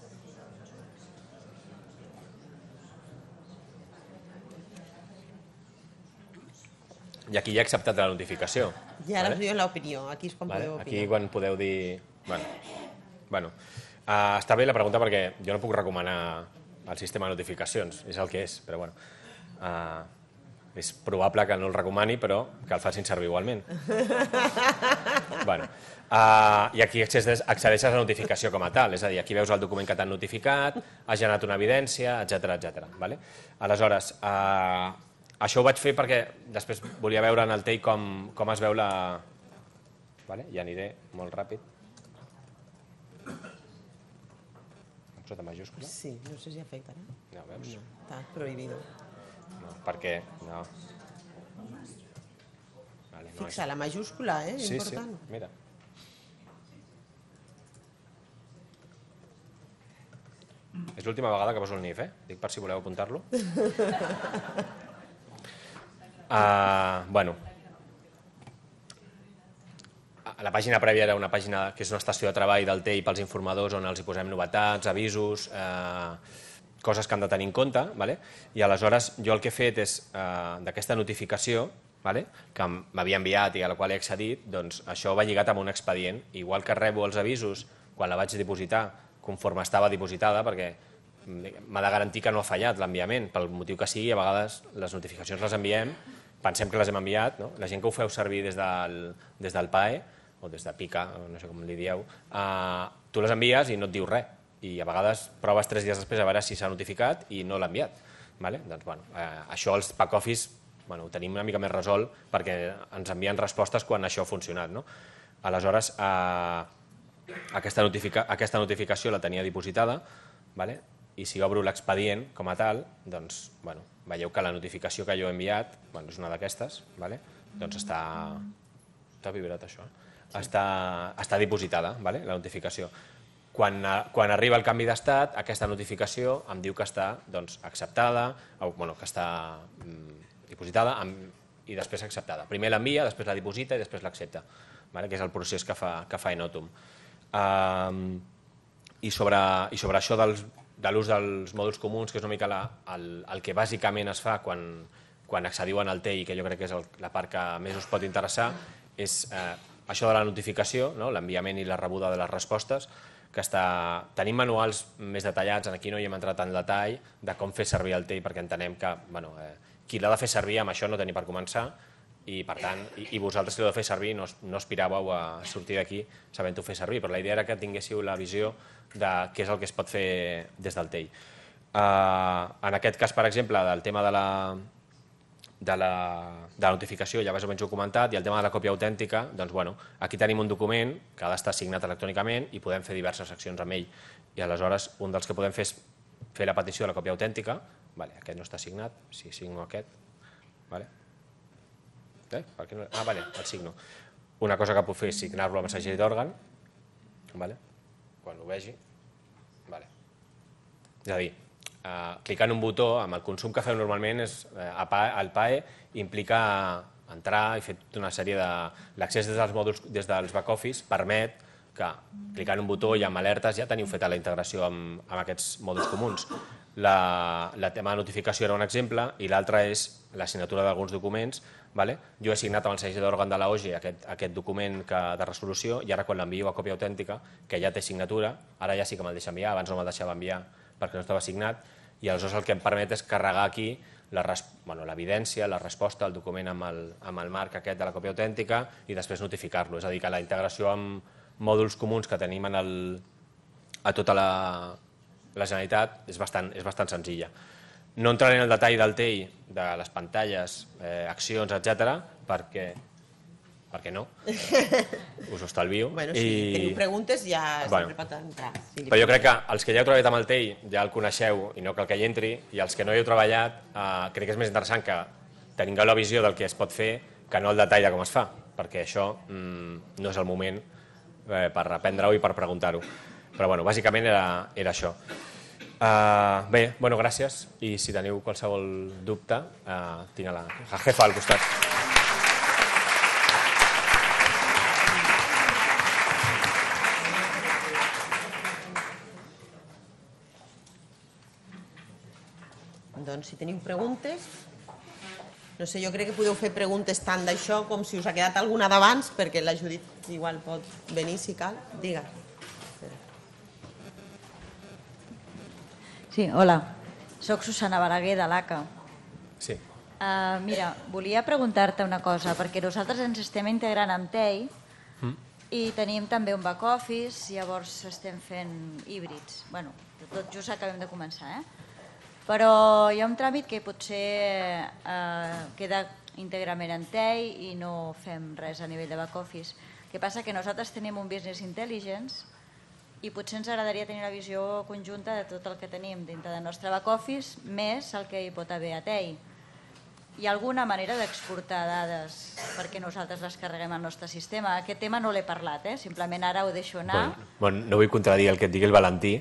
I aquí ja he acceptat la notificació. I ara us diuen l'opinió, aquí és quan vale? podeu opinar. Aquí quan podeu dir... Bueno, bueno. Uh, està bé la pregunta perquè jo no puc recomanar el sistema de notificacions, és el que és, però bueno. Uh, és probable que no el recomani, però que el facin servir igualment. bueno. Uh, I aquí accedeixes a la notificació com a tal, és a dir, aquí veus el document que t'han notificat, has generat una evidència, etcètera, etcètera. Vale? Aleshores, uh, això ho vaig fer perquè després volia veure en el T E I com, com es veu la... Vale? Ja aniré molt ràpid. Sota majúscula? Sí, no sé si afectarà. No, veus? No, està prohibido. No, per què? No. Vale, no Fixa, la majúscula, eh? Sí, important. sí, mira. És l'última vegada que poso el N I F, eh? Dic per si voleu apuntar-lo. Uh, bueno, la pàgina prèvia era una pàgina que és una estació de treball del T E I pels informadors on els hi posem novetats, avisos, eh, coses que han de tenir en compte, vale? I aleshores jo el que he fet és eh, d'aquesta notificació, vale? Que m'havia enviat i a la qual he accedit, doncs això va lligat amb un expedient, igual que rebo els avisos quan la vaig dipositar conforme estava dipositada, perquè m'ha de garantir que no ha fallat l'enviament, pel motiu que sigui, a vegades les notificacions les enviem, pensem que les hem enviat, no? La gent que ho feu servir des del, des del P A E, o des de Pica, no sé com li dieu, eh, tu les envies i no et diu res, i a vegades proves tres dies després a veure si s'ha notificat i no l'ha enviat. Vale? Doncs, bueno, eh, això els back office bueno, ho tenim una mica més resolt perquè ens envien respostes quan això ha funcionat. No? Aleshores, eh, aquesta, notifica, aquesta notificació la tenia dipositada, vale? I si obro l'expedient com a tal, doncs, bueno, veieu que la notificació que jo he enviat, bueno, és una d'aquestes, vale? Doncs està... Està vibrat això, eh? Sí. Està, està dipositada, vale? La notificació. Quan, quan arriba el canvi d'estat, aquesta notificació em diu que està doncs, acceptada, o bueno, que està mm, dipositada amb, i després acceptada. Primer l'envia, després la diposita i després l'accepta, vale? Que és el procés que fa, que fa Enotum. Um, i, sobre, I sobre això dels, de l'ús dels mòduls comuns, que és una mica la, el, el que bàsicament es fa quan, quan accediu al T E I, que jo crec que és el, la part que més us pot interessar, és eh, això de la notificació, l'enviament i la rebuda de les respostes, que tenim manuals més detallats, aquí no hi hem entrat en detall, de com fer servir el T E I, perquè entenem que qui l'ha de fer servir amb això no té ni per començar, i per tant, i vosaltres que l'heu de fer servir no aspiràveu a sortir d'aquí sabent-ho fer servir, però la idea era que tinguéssiu la visió de què és el que es pot fer des del T E I. En aquest cas, per exemple, del tema de la de la notificació, ja més o menys ho he comentat, i el tema de la còpia autèntica, doncs bueno, aquí tenim un document que ha d'estar signat electrònicament i podem fer diverses accions amb ell. I aleshores, un dels que podem fer és fer la petició de la còpia autèntica, aquest no està signat, si signo aquest, ah, vale, el signo. Una cosa que puc fer és signar-lo amb el segell d'òrgan, quan ho vegi, és a dir, clicant un botó, amb el consum que fem normalment, el P A E implica entrar i fer tota una sèrie de... L'accés des dels mòduls, des dels back-office, permet que clicant un botó i amb alertes ja teniu feta la integració amb aquests mòduls comuns. El tema de notificació era un exemple i l'altre és la signatura d'alguns documents. Jo he signat amb el segell d'òrgan de l'O G E aquest document de resolució i ara quan l'envio a còpia autèntica, que ja té signatura, ara ja sí que me'l deixa enviar, abans no me'l deixava enviar perquè no estava signat, i aleshores el que em permet és carregar aquí l'evidència, la resposta, el document amb el marc aquest de la còpia autèntica i després notificar-lo. És a dir, que la integració amb mòduls comuns que tenim a tota la Generalitat és bastant senzilla. No entraré en el detall del T E I, de les pantalles, accions, etcètera, perquè perquè no, us ho estalvio. Bueno, si teniu preguntes ja estem preparats a entrar. Però jo crec que els que ja heu treballat amb el T E I ja el coneixeu i no cal que hi entri, i els que no hi heu treballat crec que és més interessant que tingueu la visió del que es pot fer que no el detall de com es fa, perquè això no és el moment per aprendre-ho i per preguntar-ho. Però bueno, bàsicament era això. Bé, bueno, gràcies, i si teniu qualsevol dubte, tinc la jefa al costat. Doncs si teniu preguntes, no sé, jo crec que podeu fer preguntes tant d'això com si us ha quedat alguna d'abans, perquè la Judit igual pot venir si cal. Digues. Sí, hola. Soc Susana Balaguer, de l'A C A. Sí. Mira, volia preguntar-te una cosa, perquè nosaltres ens estem integrant amb T E I i tenim també un back-office, llavors estem fent híbrids. Bé, tot just acabem de començar, eh? Però hi ha un tràmit que potser queda íntegrament en T E I i no fem res a nivell de back-office. El que passa que nosaltres tenim un business intelligence i potser ens agradaria tenir una visió conjunta de tot el que tenim dintre del nostre back-office, més el que hi pot haver a T E I. Hi ha alguna manera d'exportar dades perquè nosaltres les carreguem al nostre sistema? Aquest tema no l'he parlat, simplement ara ho deixo anar. No vull contradir el que et digui el Valentí,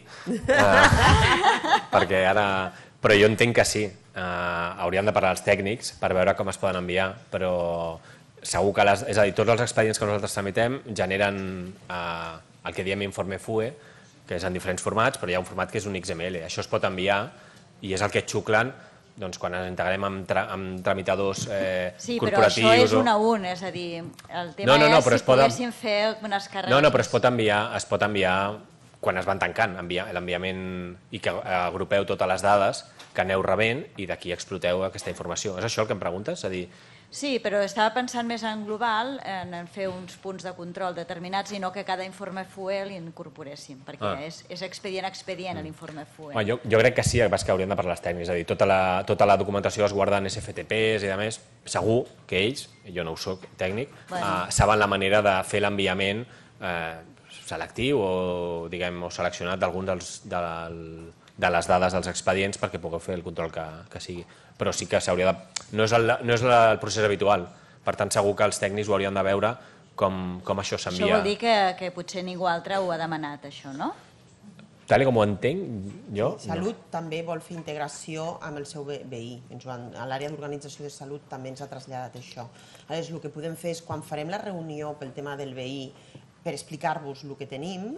perquè ara... Però jo entenc que sí, hauríem de parlar als tècnics per veure com es poden enviar, però segur que, és a dir, tots els expedients que nosaltres tramitem generen el que diem informe F U E, que és en diferents formats, però hi ha un format que és un X M L. Això es pot enviar i és el que xuclen quan ens integrem amb tramitadors corporatius. Sí, però això és un a un, és a dir, el tema és si poguéssim fer unes càrregues... No, no, però es pot enviar quan es van tancant, l'enviament, i que agrupeu totes les dades que aneu rebent i d'aquí exploteu aquesta informació. És això el que em preguntes? És a dir... Sí, però estava pensant més en global, en fer uns punts de control determinats i no que cada informe F U E l'incorporéssim, perquè és expedient a expedient l'informe F U E. Jo crec que sí, que hauríem de parlar els tècnics, és a dir, tota la documentació es guarda en S F T Ps i a més, segur que ells, jo no ho soc tècnic, saben la manera de fer l'enviament selectiu o seleccionat d'alguns de les dades dels expedients perquè pugueu fer el control que sigui. Però sí que s'hauria de... No és el procés habitual, per tant segur que els tècnics ho haurien de veure com això s'envia. Això vol dir que potser ningú altre ho ha demanat, això, no? Tal com ho entenc, jo... Salut també vol fer integració amb el seu B I. A l'àrea d'organització de salut també ens ha traslladat això. Aleshores, el que podem fer és, quan farem la reunió pel tema del B I, per explicar-vos el que tenim,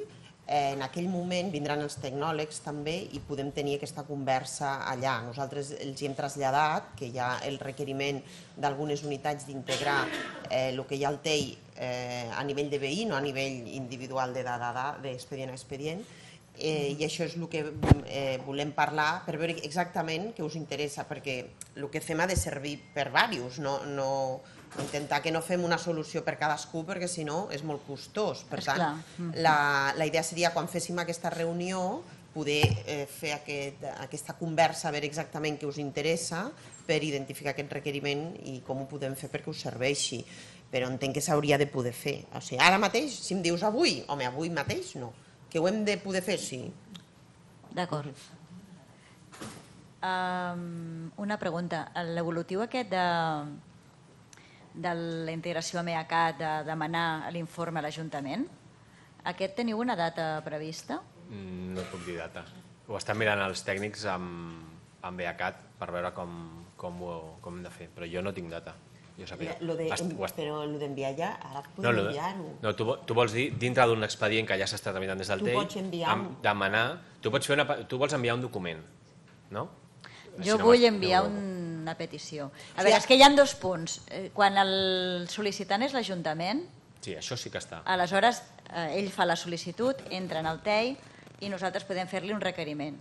en aquell moment vindran els tecnòlegs també i podem tenir aquesta conversa allà. Nosaltres els hi hem traslladat que hi ha el requeriment d'algunes unitats d'integrar el que hi ha al T E I a nivell de veí, no a nivell individual de dada, d'expedient a expedient, i això és el que volem parlar per veure exactament què us interessa, perquè el que fem ha de servir per diversos, no intentar que no fem una solució per cadascú, perquè si no és molt costós. Per tant, la idea seria, quan féssim aquesta reunió, poder fer aquesta conversa, veure exactament què us interessa per identificar aquest requeriment i com ho podem fer perquè us serveixi. Però entenc que s'hauria de poder fer. O sigui, ara mateix, si em dius avui, home, avui mateix no. Que ho hem de poder fer, sí. D'acord. Una pregunta. L'evolutiu aquest de de la integració amb EACAT, de demanar l'informe a l'Ajuntament, aquest teniu una data prevista? No et puc dir data. Ho estan mirant els tècnics amb EACAT per veure com ho hem de fer, però jo no tinc data. Però el d'enviar ja, ara podem enviar-ho. No, tu vols dir, dintre d'un expedient que ja s'està tramitant des del T E I, demanar... Tu vols enviar un document, no? Jo vull enviar una petició. A veure, és que hi ha dos punts. Quan el sol·licitant és l'Ajuntament... Sí, això sí que està. Aleshores, ell fa la sol·licitud, entra en el T E I i nosaltres podem fer-li un requeriment.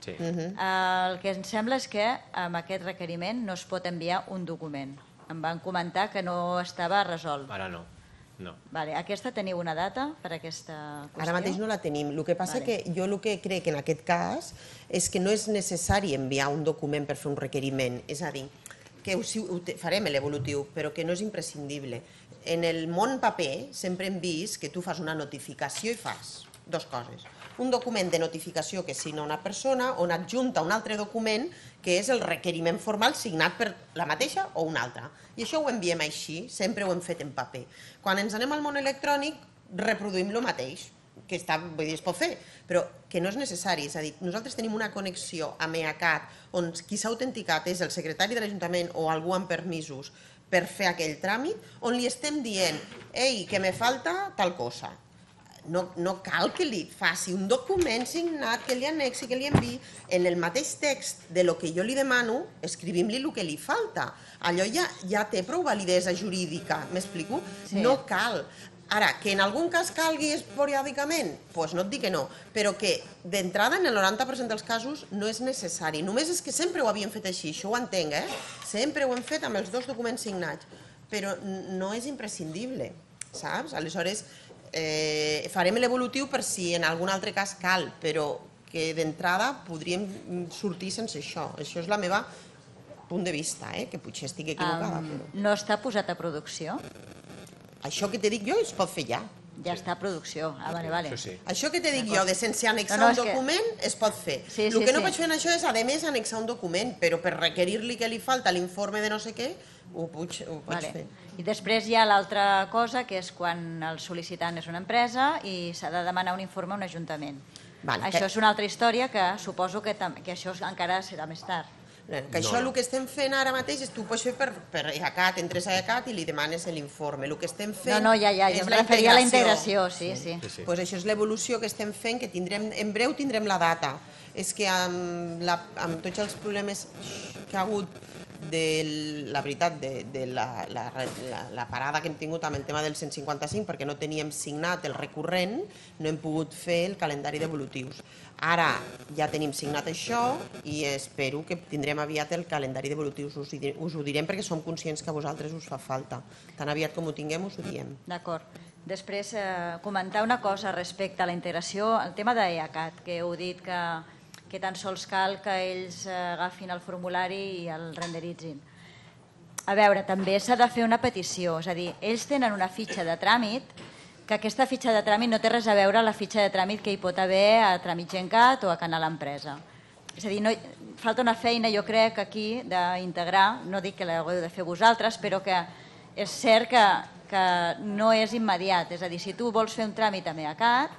El que ens sembla és que amb aquest requeriment no es pot enviar un document. Em van comentar que no estava resolt. Ara no. Aquesta teniu una data per aquesta qüestió? Ara mateix no la tenim. El que passa que jo el que crec en aquest cas és que no és necessari enviar un document per fer un requeriment. És a dir, que farem l'evolutiu, però que no és imprescindible. En el món paper sempre hem vist que tu fas una notificació i fas dues coses. Un document de notificació que signa una persona on adjunta un altre document que és el requeriment formal signat per la mateixa o una altra. I això ho enviem així, sempre ho hem fet en paper. Quan ens anem al món electrònic, reproduïm el mateix, que es pot fer, però que no és necessari. És a dir, nosaltres tenim una connexió amb EACAT on qui s'ha autenticat és el secretari de l'Ajuntament o algú amb permisos per fer aquell tràmit, on li estem dient, ei, que me falta tal cosa. No cal que li faci un document signat, que li annexi, que li enviï. En el mateix text de lo que jo li demano, escrivim-li el que li falta. Allò ja té prou validesa jurídica, m'explico? No cal. Ara, que en algun cas calgui esporàdicament, doncs no et dic que no, però que d'entrada en el noranta per cent dels casos no és necessari. Només és que sempre ho havíem fet així, això ho entenc, eh? Sempre ho hem fet amb els dos documents signats, però no és imprescindible, saps? Aleshores, farem l'evolutiu per si en algun altre cas cal, però que d'entrada podríem sortir sense això. Això és la meva punt de vista, que potser estic equivocada. No està posat a producció? Això que te dic jo es pot fer ja. Ja està a producció. Això que te dic jo, de sense annexar un document, es pot fer. El que no pots fer en això és, a més, annexar un document, però per requerir-li que li falta l'informe de no sé què, ho pots fer. I després hi ha l'altra cosa, que és quan el sol·licitant és una empresa i s'ha de demanar un informe a un ajuntament. Això és una altra història que suposo que això encara serà més tard. Que això el que estem fent ara mateix és tu pots fer per EACAT, entres a EACAT i li demanes l'informe. El que estem fent No, no, ja, ja, jo em referia a la integració, sí, sí. Doncs això és l'evolució que estem fent, que en breu tindrem la data. És que amb tots els problemes que ha hagut de la veritat, de la parada que hem tingut amb el tema del cent cinquanta-cinc, perquè no teníem signat el recurrent, no hem pogut fer el calendari d'evolutius. Ara ja tenim signat això i espero que tindrem aviat el calendari d'evolutius. Us ho direm perquè som conscients que a vosaltres us fa falta. Tan aviat com ho tinguem us ho diem. D'acord. Després, comentar una cosa respecte a la integració, el tema d'EACAT, que heu dit que que tan sols cal que ells agafin el formulari i el renderitzin. A veure, també s'ha de fer una petició, és a dir, ells tenen una fitxa de tràmit, que aquesta fitxa de tràmit no té res a veure amb la fitxa de tràmit que hi pot haver a Tràmit Gencat o a Canal Empresa. És a dir, falta una feina, jo crec, aquí d'integrar, no dic que l'heu de fer vosaltres, però que és cert que no és immediat. És a dir, si tu vols fer un tràmit amb EACAT,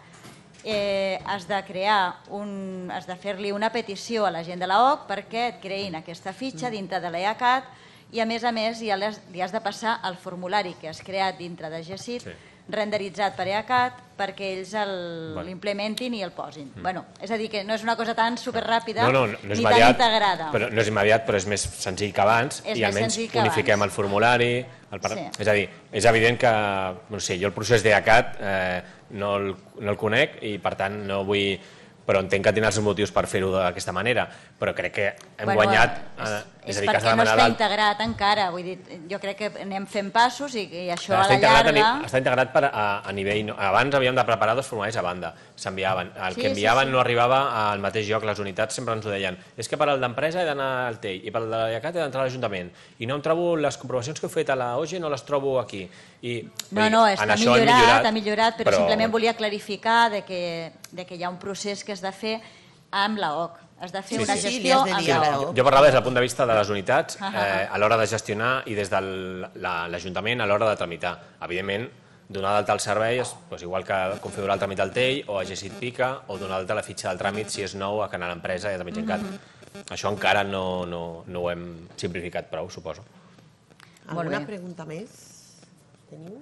has de crear, has de fer-li una petició a la gent de l'O C perquè et creïn aquesta fitxa dintre de l'EACAT i a més a més li has de passar el formulari que has creat dintre de G S I T renderitzat per EACAT perquè ells l'implementin i el posin. Bueno, és a dir, que no és una cosa tan superràpida ni tan integrada. No és immediat, però és més senzill que abans i almenys unifiquem el formulari. És a dir, és evident que, no sé, jo el procés d'EACAT no el conec i per tant no vull... però entenc que tenen els motius per fer-ho d'aquesta manera, però crec que hem guanyat... És perquè no està integrat encara, vull dir, jo crec que anem fent passos i això a la llarga... Està integrat a nivell... Abans havíem de preparar dos formularis a banda, s'enviaven. El que enviaven no arribava al mateix lloc, les unitats sempre ens ho deien. És que per al d'empresa he d'anar al T E I i per al de l'EACAT he d'entrar a l'Ajuntament i no em trobo les comprovacions que he fet a la O G E, no les trobo aquí. No, no, està millorat, ha millorat, però simplement volia clarificar que hi ha un procés que has de fer amb l'A O C. Has de fer una gestió amb l'A O C. Jo parlava des del punt de vista de les unitats a l'hora de gestionar i des de l'Ajuntament a l'hora de tramitar. Evidentment, donar d'alta el servei, igual que configurar el tràmit al T E I o a G-Sit Pica o donar d'alta la fitxa del tràmit si és nou a Canal Empresa i a Mitjancat. Això encara no ho hem simplificat prou, suposo. Alguna pregunta més? Teniu?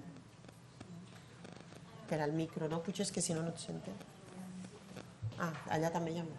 Per al micro, no? Puges que si no no et senten. Ah, allà també hi ha...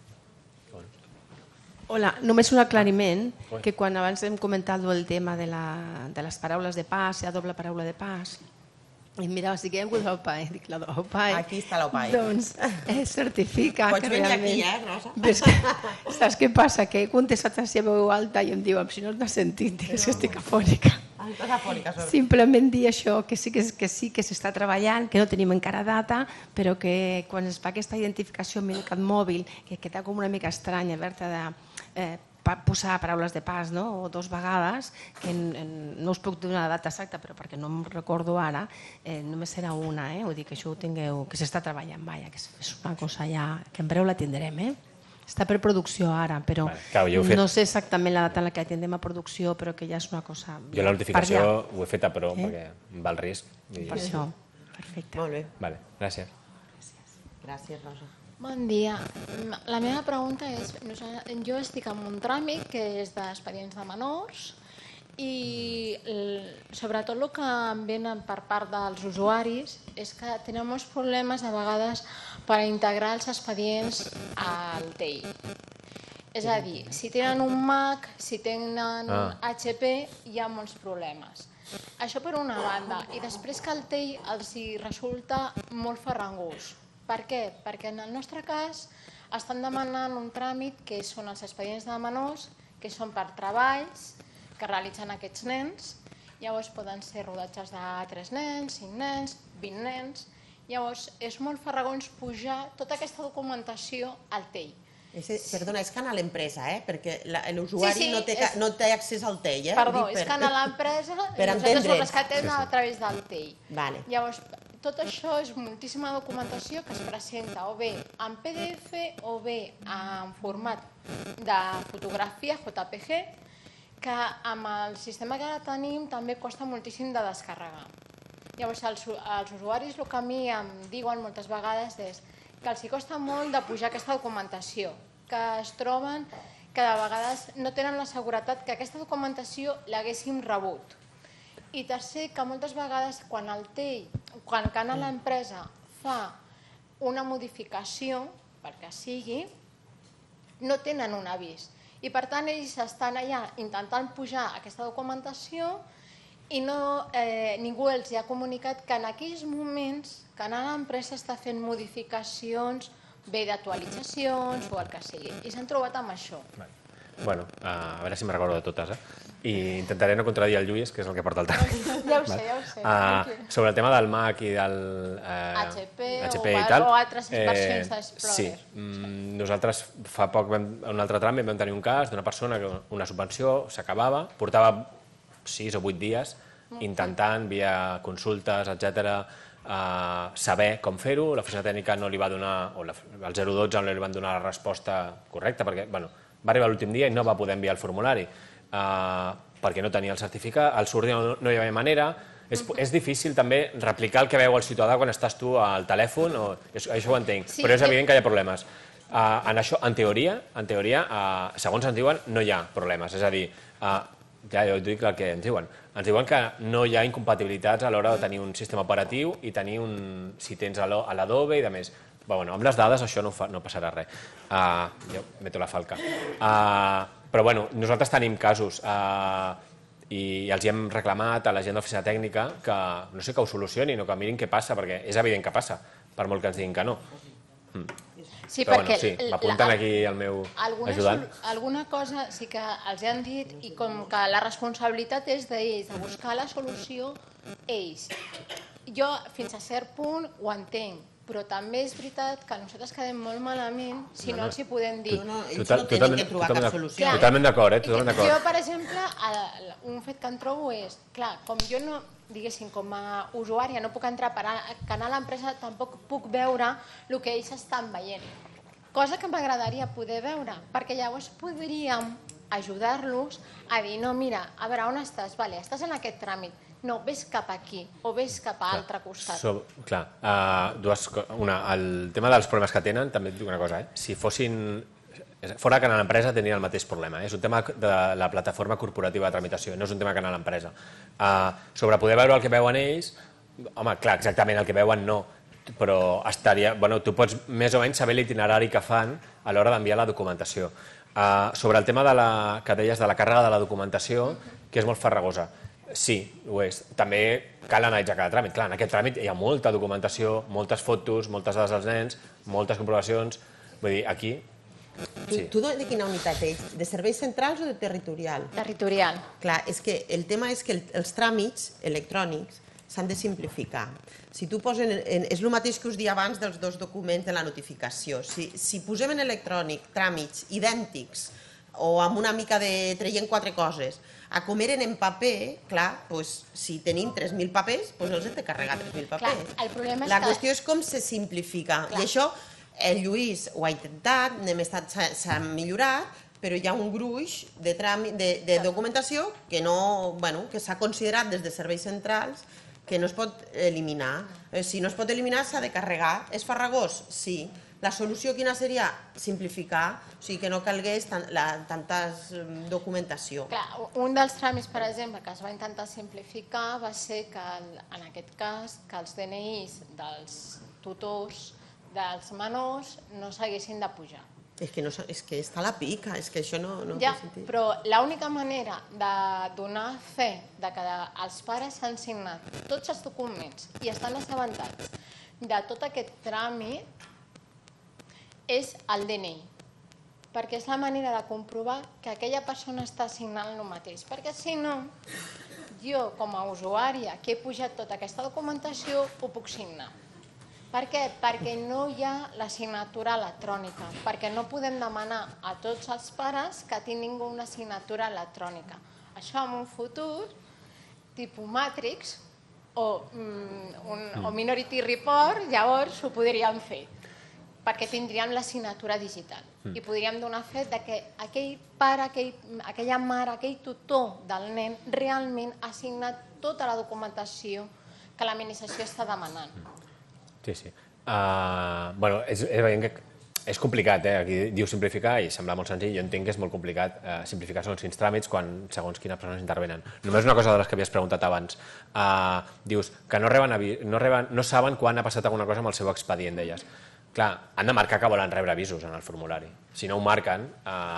Hola, només un aclariment, que quan abans hem comentat el tema de les paraules de pas, hi ha doble paraula de pas, i mira, si que with O P A E, dic la O P A E. Aquí està l'O P A E. Doncs certifica que realment... Pots venir aquí, eh, Rosa? Saps què passa? Que he contestat així a veu alta i em diuen, si no t'has sentit, és que estic afònica. Estàs afònica, sobre. Simplement dir això, que sí que s'està treballant, que no tenim encara data, però que quan es fa aquesta identificació amb el CAT mòbil, que queda com una mica estranya haver-te de posar paraules de pas o dues vegades, que no us puc donar la data exacta, però perquè no em recordo ara, només serà una, vull dir que això ho tingueu, que s'està treballant, que és una cosa ja, que en breu la tindrem, eh? Està per producció ara, però no sé exactament la data en la que tindrem a producció, però que ja és una cosa... Jo la notificació ho he fet a prou, perquè va al risc. Per això, perfecte. Molt bé. Vale, gràcies. Gràcies, Rosa. Bon dia. La meva pregunta és, jo estic en un tràmit que és d'expedients de menors i sobretot el que em venen per part dels usuaris és que tenen molts problemes a vegades per integrar els expedients al T E I. És a dir, si tenen un Mac, si tenen H P, hi ha molts problemes. Això per una banda. I després que el T E I els resulta molt farrangós. Per què? Perquè en el nostre cas estan demanant un tràmit que són els expedients de menors, que són per treballs que realitzen aquests nens. Llavors poden ser rodatges de tres nens, cinc nens, vint nens. Llavors és molt farragós pujar tota aquesta documentació al T E I. Perdona, és Canal Empresa, perquè l'usuari no té accés al T E I. Perdó, és Canal Empresa i nosaltres ho rescatem a través del T E I. Llavors, tot això és moltíssima documentació que es presenta o bé en P D F o bé en format de fotografia J P G, que amb el sistema que ara tenim també costa moltíssim de descarregar. Llavors, els usuaris el que a mi em diuen moltes vegades és que els costa molt de pujar aquesta documentació, que es troben que de vegades no tenen la seguretat que aquesta documentació l'haguéssim rebut. I tercer, que moltes vegades quan el T E I, quan Canal Empresa fa una modificació, perquè sigui, no tenen un avís. I per tant ells estan allà intentant pujar aquesta documentació i ningú els ha comunicat que en aquells moments Canal Empresa està fent modificacions, bé d'actualitzacions o el que sigui. I s'han trobat amb això. Bueno, a veure si me'n recordo de totes, eh? I intentaré no contradir el Lluís, que és el que porta el tràmit. Ja ho sé, ja ho sé. Sobre el tema del Mac i del H P o altres versions d'Explorer. Sí, nosaltres fa poc, en un altre tràmit, vam tenir un cas d'una persona que una subvenció s'acabava, portava sis o vuit dies intentant, via consultes, etcètera, saber com fer-ho. L'oficina tècnica no li va donar, o el zero dotze no li van donar la resposta correcta, perquè va arribar l'últim dia i no va poder enviar el formulari, perquè no tenia el certificat, al sortir no hi havia manera. És difícil també replicar el que veu el ciutadà quan estàs tu al telèfon, això ho entenc, però és evident que hi ha problemes. En això, en teoria, segons ens diuen, no hi ha problemes, és a dir, ja jo et dic el que ens diuen. Ens diuen que no hi ha incompatibilitats a l'hora de tenir un sistema operatiu i tenir un... si tens a l'Adobe i de més. Bueno, amb les dades això no, fa, no passarà res. Uh, jo meto la falca. Uh, però bueno, nosaltres tenim casos uh, i els hi hem reclamat a la gent d'oficina tècnica que no sé que ho solucionin o que mirin què passa, perquè és evident que passa, per molt que ens diguin que no. Mm. Sí, però perquè bueno, sí, m'apunten aquí el meu alguna, ajudant. Alguna cosa sí que els han dit i com que la responsabilitat és d'ells, de buscar la solució ells. Jo fins a cert punt ho entenc, però també és veritat que nosaltres quedem molt malament si no, no els hi podem dir. No, no, ells no tenen que trobar cap solució. Totalment d'acord, eh? Totalment d'acord. Jo, per exemple, un fet que em trobo és, clar, com jo no, diguéssim, com a usuària no puc entrar per anar a l'empresa, tampoc puc veure el que ells estan veient. Cosa que m'agradaria poder veure, perquè llavors podríem ajudar-los a dir, no, mira, a veure, on estàs? Vale, estàs en aquest tràmit. No, ves cap aquí o ves cap a l'altre costat. So, clar, uh, dues, una, el tema dels problemes que tenen, també et dic una cosa, eh? Si fossin fora que a l'empresa tenien el mateix problema. Eh? És un tema de la plataforma corporativa de tramitació, no és un tema que a l'empresa. Uh, sobre poder veure el que veuen ells, home, clar, exactament el que veuen no, però estaria, bueno, tu pots més o menys saber l'itinerari que fan a l'hora d'enviar la documentació. Uh, sobre el tema de la, que deies de la càrrega de la documentació, que és molt farragosa. Sí, ho és. També cal analitzar cada tràmit. Clar, en aquest tràmit hi ha molta documentació, moltes fotos, moltes dades dels nens, moltes comprovacions. Vull dir, aquí... Sí. Tu, tu de quina unitat ets? De serveis centrals o de territorial? Territorial. Clar, és que el tema és que el, els tràmits electrònics s'han de simplificar. Si tu posen, en, és el mateix que us dia abans dels dos documents de la notificació. Si, si posem en electrònic tràmits idèntics o amb una mica de traient quatre coses, a com eren en paper, clar, doncs, si tenim tres mil papers, doncs els hem de carregar tres mil papers. Clar, el problema és la que... qüestió és com se simplifica. Clar. I això el Lluís ho ha intentat, s'ha millorat, però hi ha un gruix de, tràmit, de, de documentació que, no, bueno, que s'ha considerat des de serveis centrals que no es pot eliminar. Si no es pot eliminar, s'ha de carregar. És farragós? Sí. La solució quina seria? Simplificar, o sigui que no calgués tant, la, tanta documentació. Clar, un dels tràmits, per exemple, que es va intentar simplificar va ser que, en aquest cas, que els D N Is dels tutors dels menors no s'haguessin de pujar. És que, no, és que està a la pica, és que això no, no ja, té sentit. Però l'única manera de donar fe de que els pares han signat tots els documents i estan assabentats de tot aquest tràmit és el D N I, perquè és la manera de comprovar que aquella persona està signant el mateix, perquè si no, jo com a usuària que he pujat tota aquesta documentació ho puc signar. Per què? Perquè no hi ha la signatura electrònica, perquè no podem demanar a tots els pares que tinguin una signatura electrònica. Això en un futur, tipus Matrix o, mm, un, o Minority Report, llavors ho podríem fer, perquè tindríem la signatura digital i podríem donar fe que aquell pare, aquell, aquella mare, aquell tutor del nen realment ha signat tota la documentació que l'administració està demanant. Sí, sí. Uh, bueno, és, és, és complicat, eh? Aquí diu simplificar i sembla molt senzill. Jo entenc que és molt complicat uh, simplificar segons quins tràmits quan segons quines persones intervenen. Només una cosa de les que havies preguntat abans. Uh, dius que no, reben, no, reben, no saben quan ha passat alguna cosa amb el seu expedient, deies. Clar, han de marcar que volen rebre avisos en el formulari. Si no ho marquen,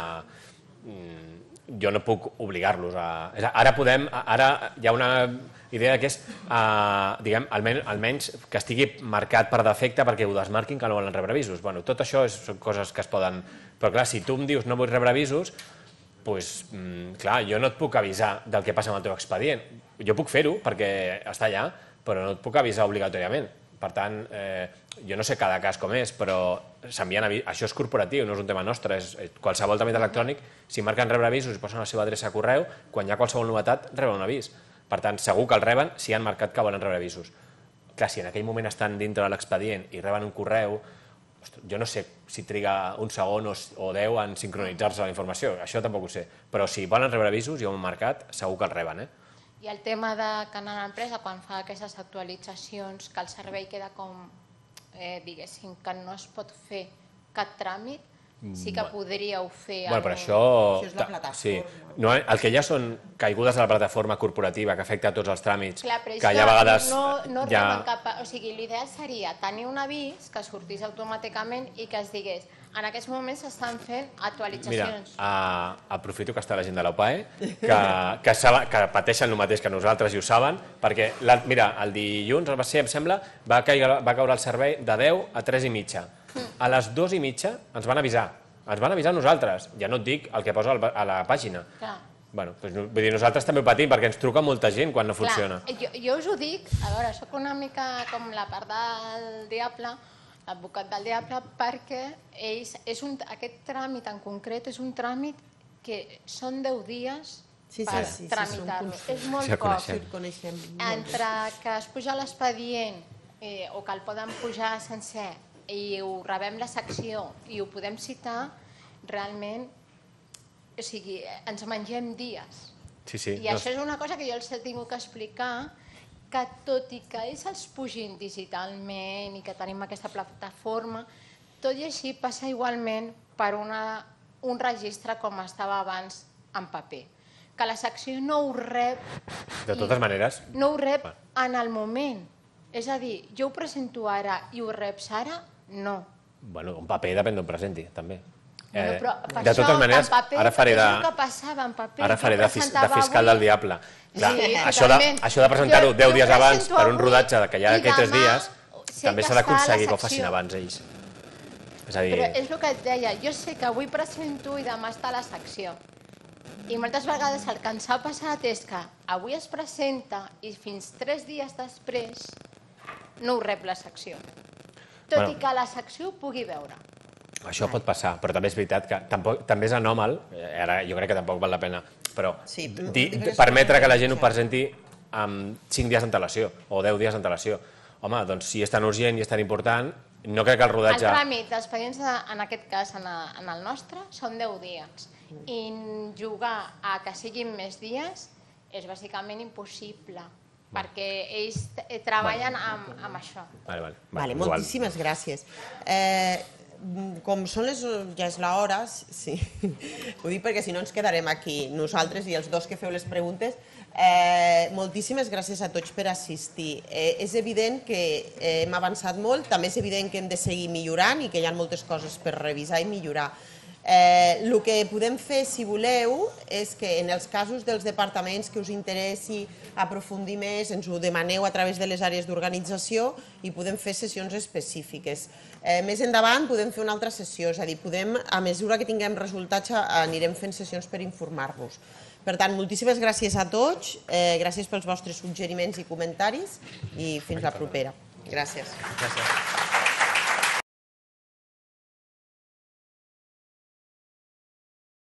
uh, jo no puc obligar-los a... Ara podem... Ara hi ha una idea que és, uh, diguem, almenys, almenys que estigui marcat per defecte perquè ho desmarquin que no volen rebre avisos. Bueno, tot això és, són coses que es poden... Però clar, si tu em dius no vull rebre avisos, doncs, mm, clar, jo no et puc avisar del que passa amb el teu expedient. Jo puc fer-ho perquè està allà, però no et puc avisar obligatòriament. Per tant, eh, jo no sé cada cas com és, però s'envien avisos. Això és corporatiu, no és un tema nostre. És, qualsevol tràmit electrònic, si marquen rebre avisos i posen la seva adreça a correu, quan hi ha qualsevol novetat, reben un avís. Per tant, segur que el reben si han marcat que volen rebre avisos. Clar, si en aquell moment estan dintre de l'expedient i reben un correu, jo no sé si triga un segon o deu en sincronitzar-se la informació, això tampoc ho sé. Però si volen rebre avisos i ho han marcat, segur que els reben, eh? I el tema de que en l'empresa, quan fa aquestes actualitzacions, que el servei queda com, eh, diguéssim, que no es pot fer cap tràmit, sí que podríeu fer... Bueno, però això... Això és la plataforma. Sí. No, el que ja són caigudes a la plataforma corporativa que afecta a tots els tràmits, Clar, però és que ja a vegades... no, no ja... reben cap... O sigui, l'ideal seria tenir un avís que sortís automàticament i que es digués en aquests moments s'estan fent Mira, actualitzacions. a, aprofito que està la gent de la U P A E, que, que, saben, que pateixen el mateix que nosaltres i ho saben, perquè, la, mira, el dilluns, va ser, em sembla, va caure, va caure el servei de deu a tres i mitja. A les dues i mitja ens van avisar. Ens van avisar nosaltres. Ja no et dic el que posa a la pàgina. Clar. Bueno, doncs, vull dir, nosaltres també ho patim, perquè ens truca molta gent quan no funciona. Clar, jo, jo us ho dic, a veure, soc una mica com la part del diable, l'advocat del diable, perquè ells, és un, aquest tràmit en concret és un tràmit que són deu dies sí, per sí, sí, tramitar-lo. Sí, és molt sí, poc. Sí, coneixem. Entre que es puja l'expedient eh, o que el poden pujar sencer i ho rebem la secció i ho podem citar, realment, o sigui, ens mengem dies. Sí, sí. I això és una cosa que jo els he tingut que explicar, que tot i que ells els pugin digitalment i que tenim aquesta plataforma, tot i així passa igualment per una, un registre com estava abans en paper. Que la secció no ho rep... De totes maneres... No ho rep en el moment. És a dir, jo ho presento ara i ho reps ara? No. Bueno, un paper depèn d'on presenti, també. Bueno, però per de totes això, maneres, en paper, ara faré de, és el que passava en paper. ara faré Jo de, fis, de presentava fiscal avui- del diable. Clar, Sí, això de, totalment. això de presentar-ho Jo- deu jo dies abans presento per un avui rodatge que hi ha i d'aquí tres demà dies, sé també que s'ha està a d'aconseguir la que ho facin secció. abans ells. És a dir, Però és el que et deia, jo sé que avui presento i demà està a la secció. I moltes vegades el que ens ha passat és que avui es presenta i fins tres dies després no ho rep la secció. Tot Bueno. i que la secció ho pugui veure. això pot passar, però també és veritat que tampoc, també és anòmal, eh, ara jo crec que tampoc val la pena, però Sí, di, diverses permetre que la gent ho coses. presenti amb cinc dies d'antelació o deu dies d'antelació. Home, doncs si és tan urgent i és tan important, no crec que el El rodatge... tràmit d'expedients, de- en aquest cas, en, a, en el nostre, són deu dies. I jugar a que siguin més dies és bàsicament impossible, perquè ells eh, treballen amb, amb això. Vale, vale. Vale, igual. moltíssimes gràcies. Eh, com són les, ja és l'hora, sí, ho dic perquè si no ens quedarem aquí, nosaltres i els dos que feu les preguntes. Eh, moltíssimes gràcies a tots per assistir. Eh, és evident que eh, hem avançat molt, també és evident que hem de seguir millorant i que hi ha moltes coses per revisar i millorar. Eh, el que podem fer, si voleu, és que en els casos dels departaments que us interessi aprofundir més, ens ho demaneu a través de les àrees d'organització i podem fer sessions específiques. Eh, més endavant podem fer una altra sessió, és a dir, podem, a mesura que tinguem resultats anirem fent sessions per informar-vos. Per tant, moltíssimes gràcies a tots, eh, gràcies pels vostres suggeriments i comentaris i fins la propera. Gràcies. Gràcies.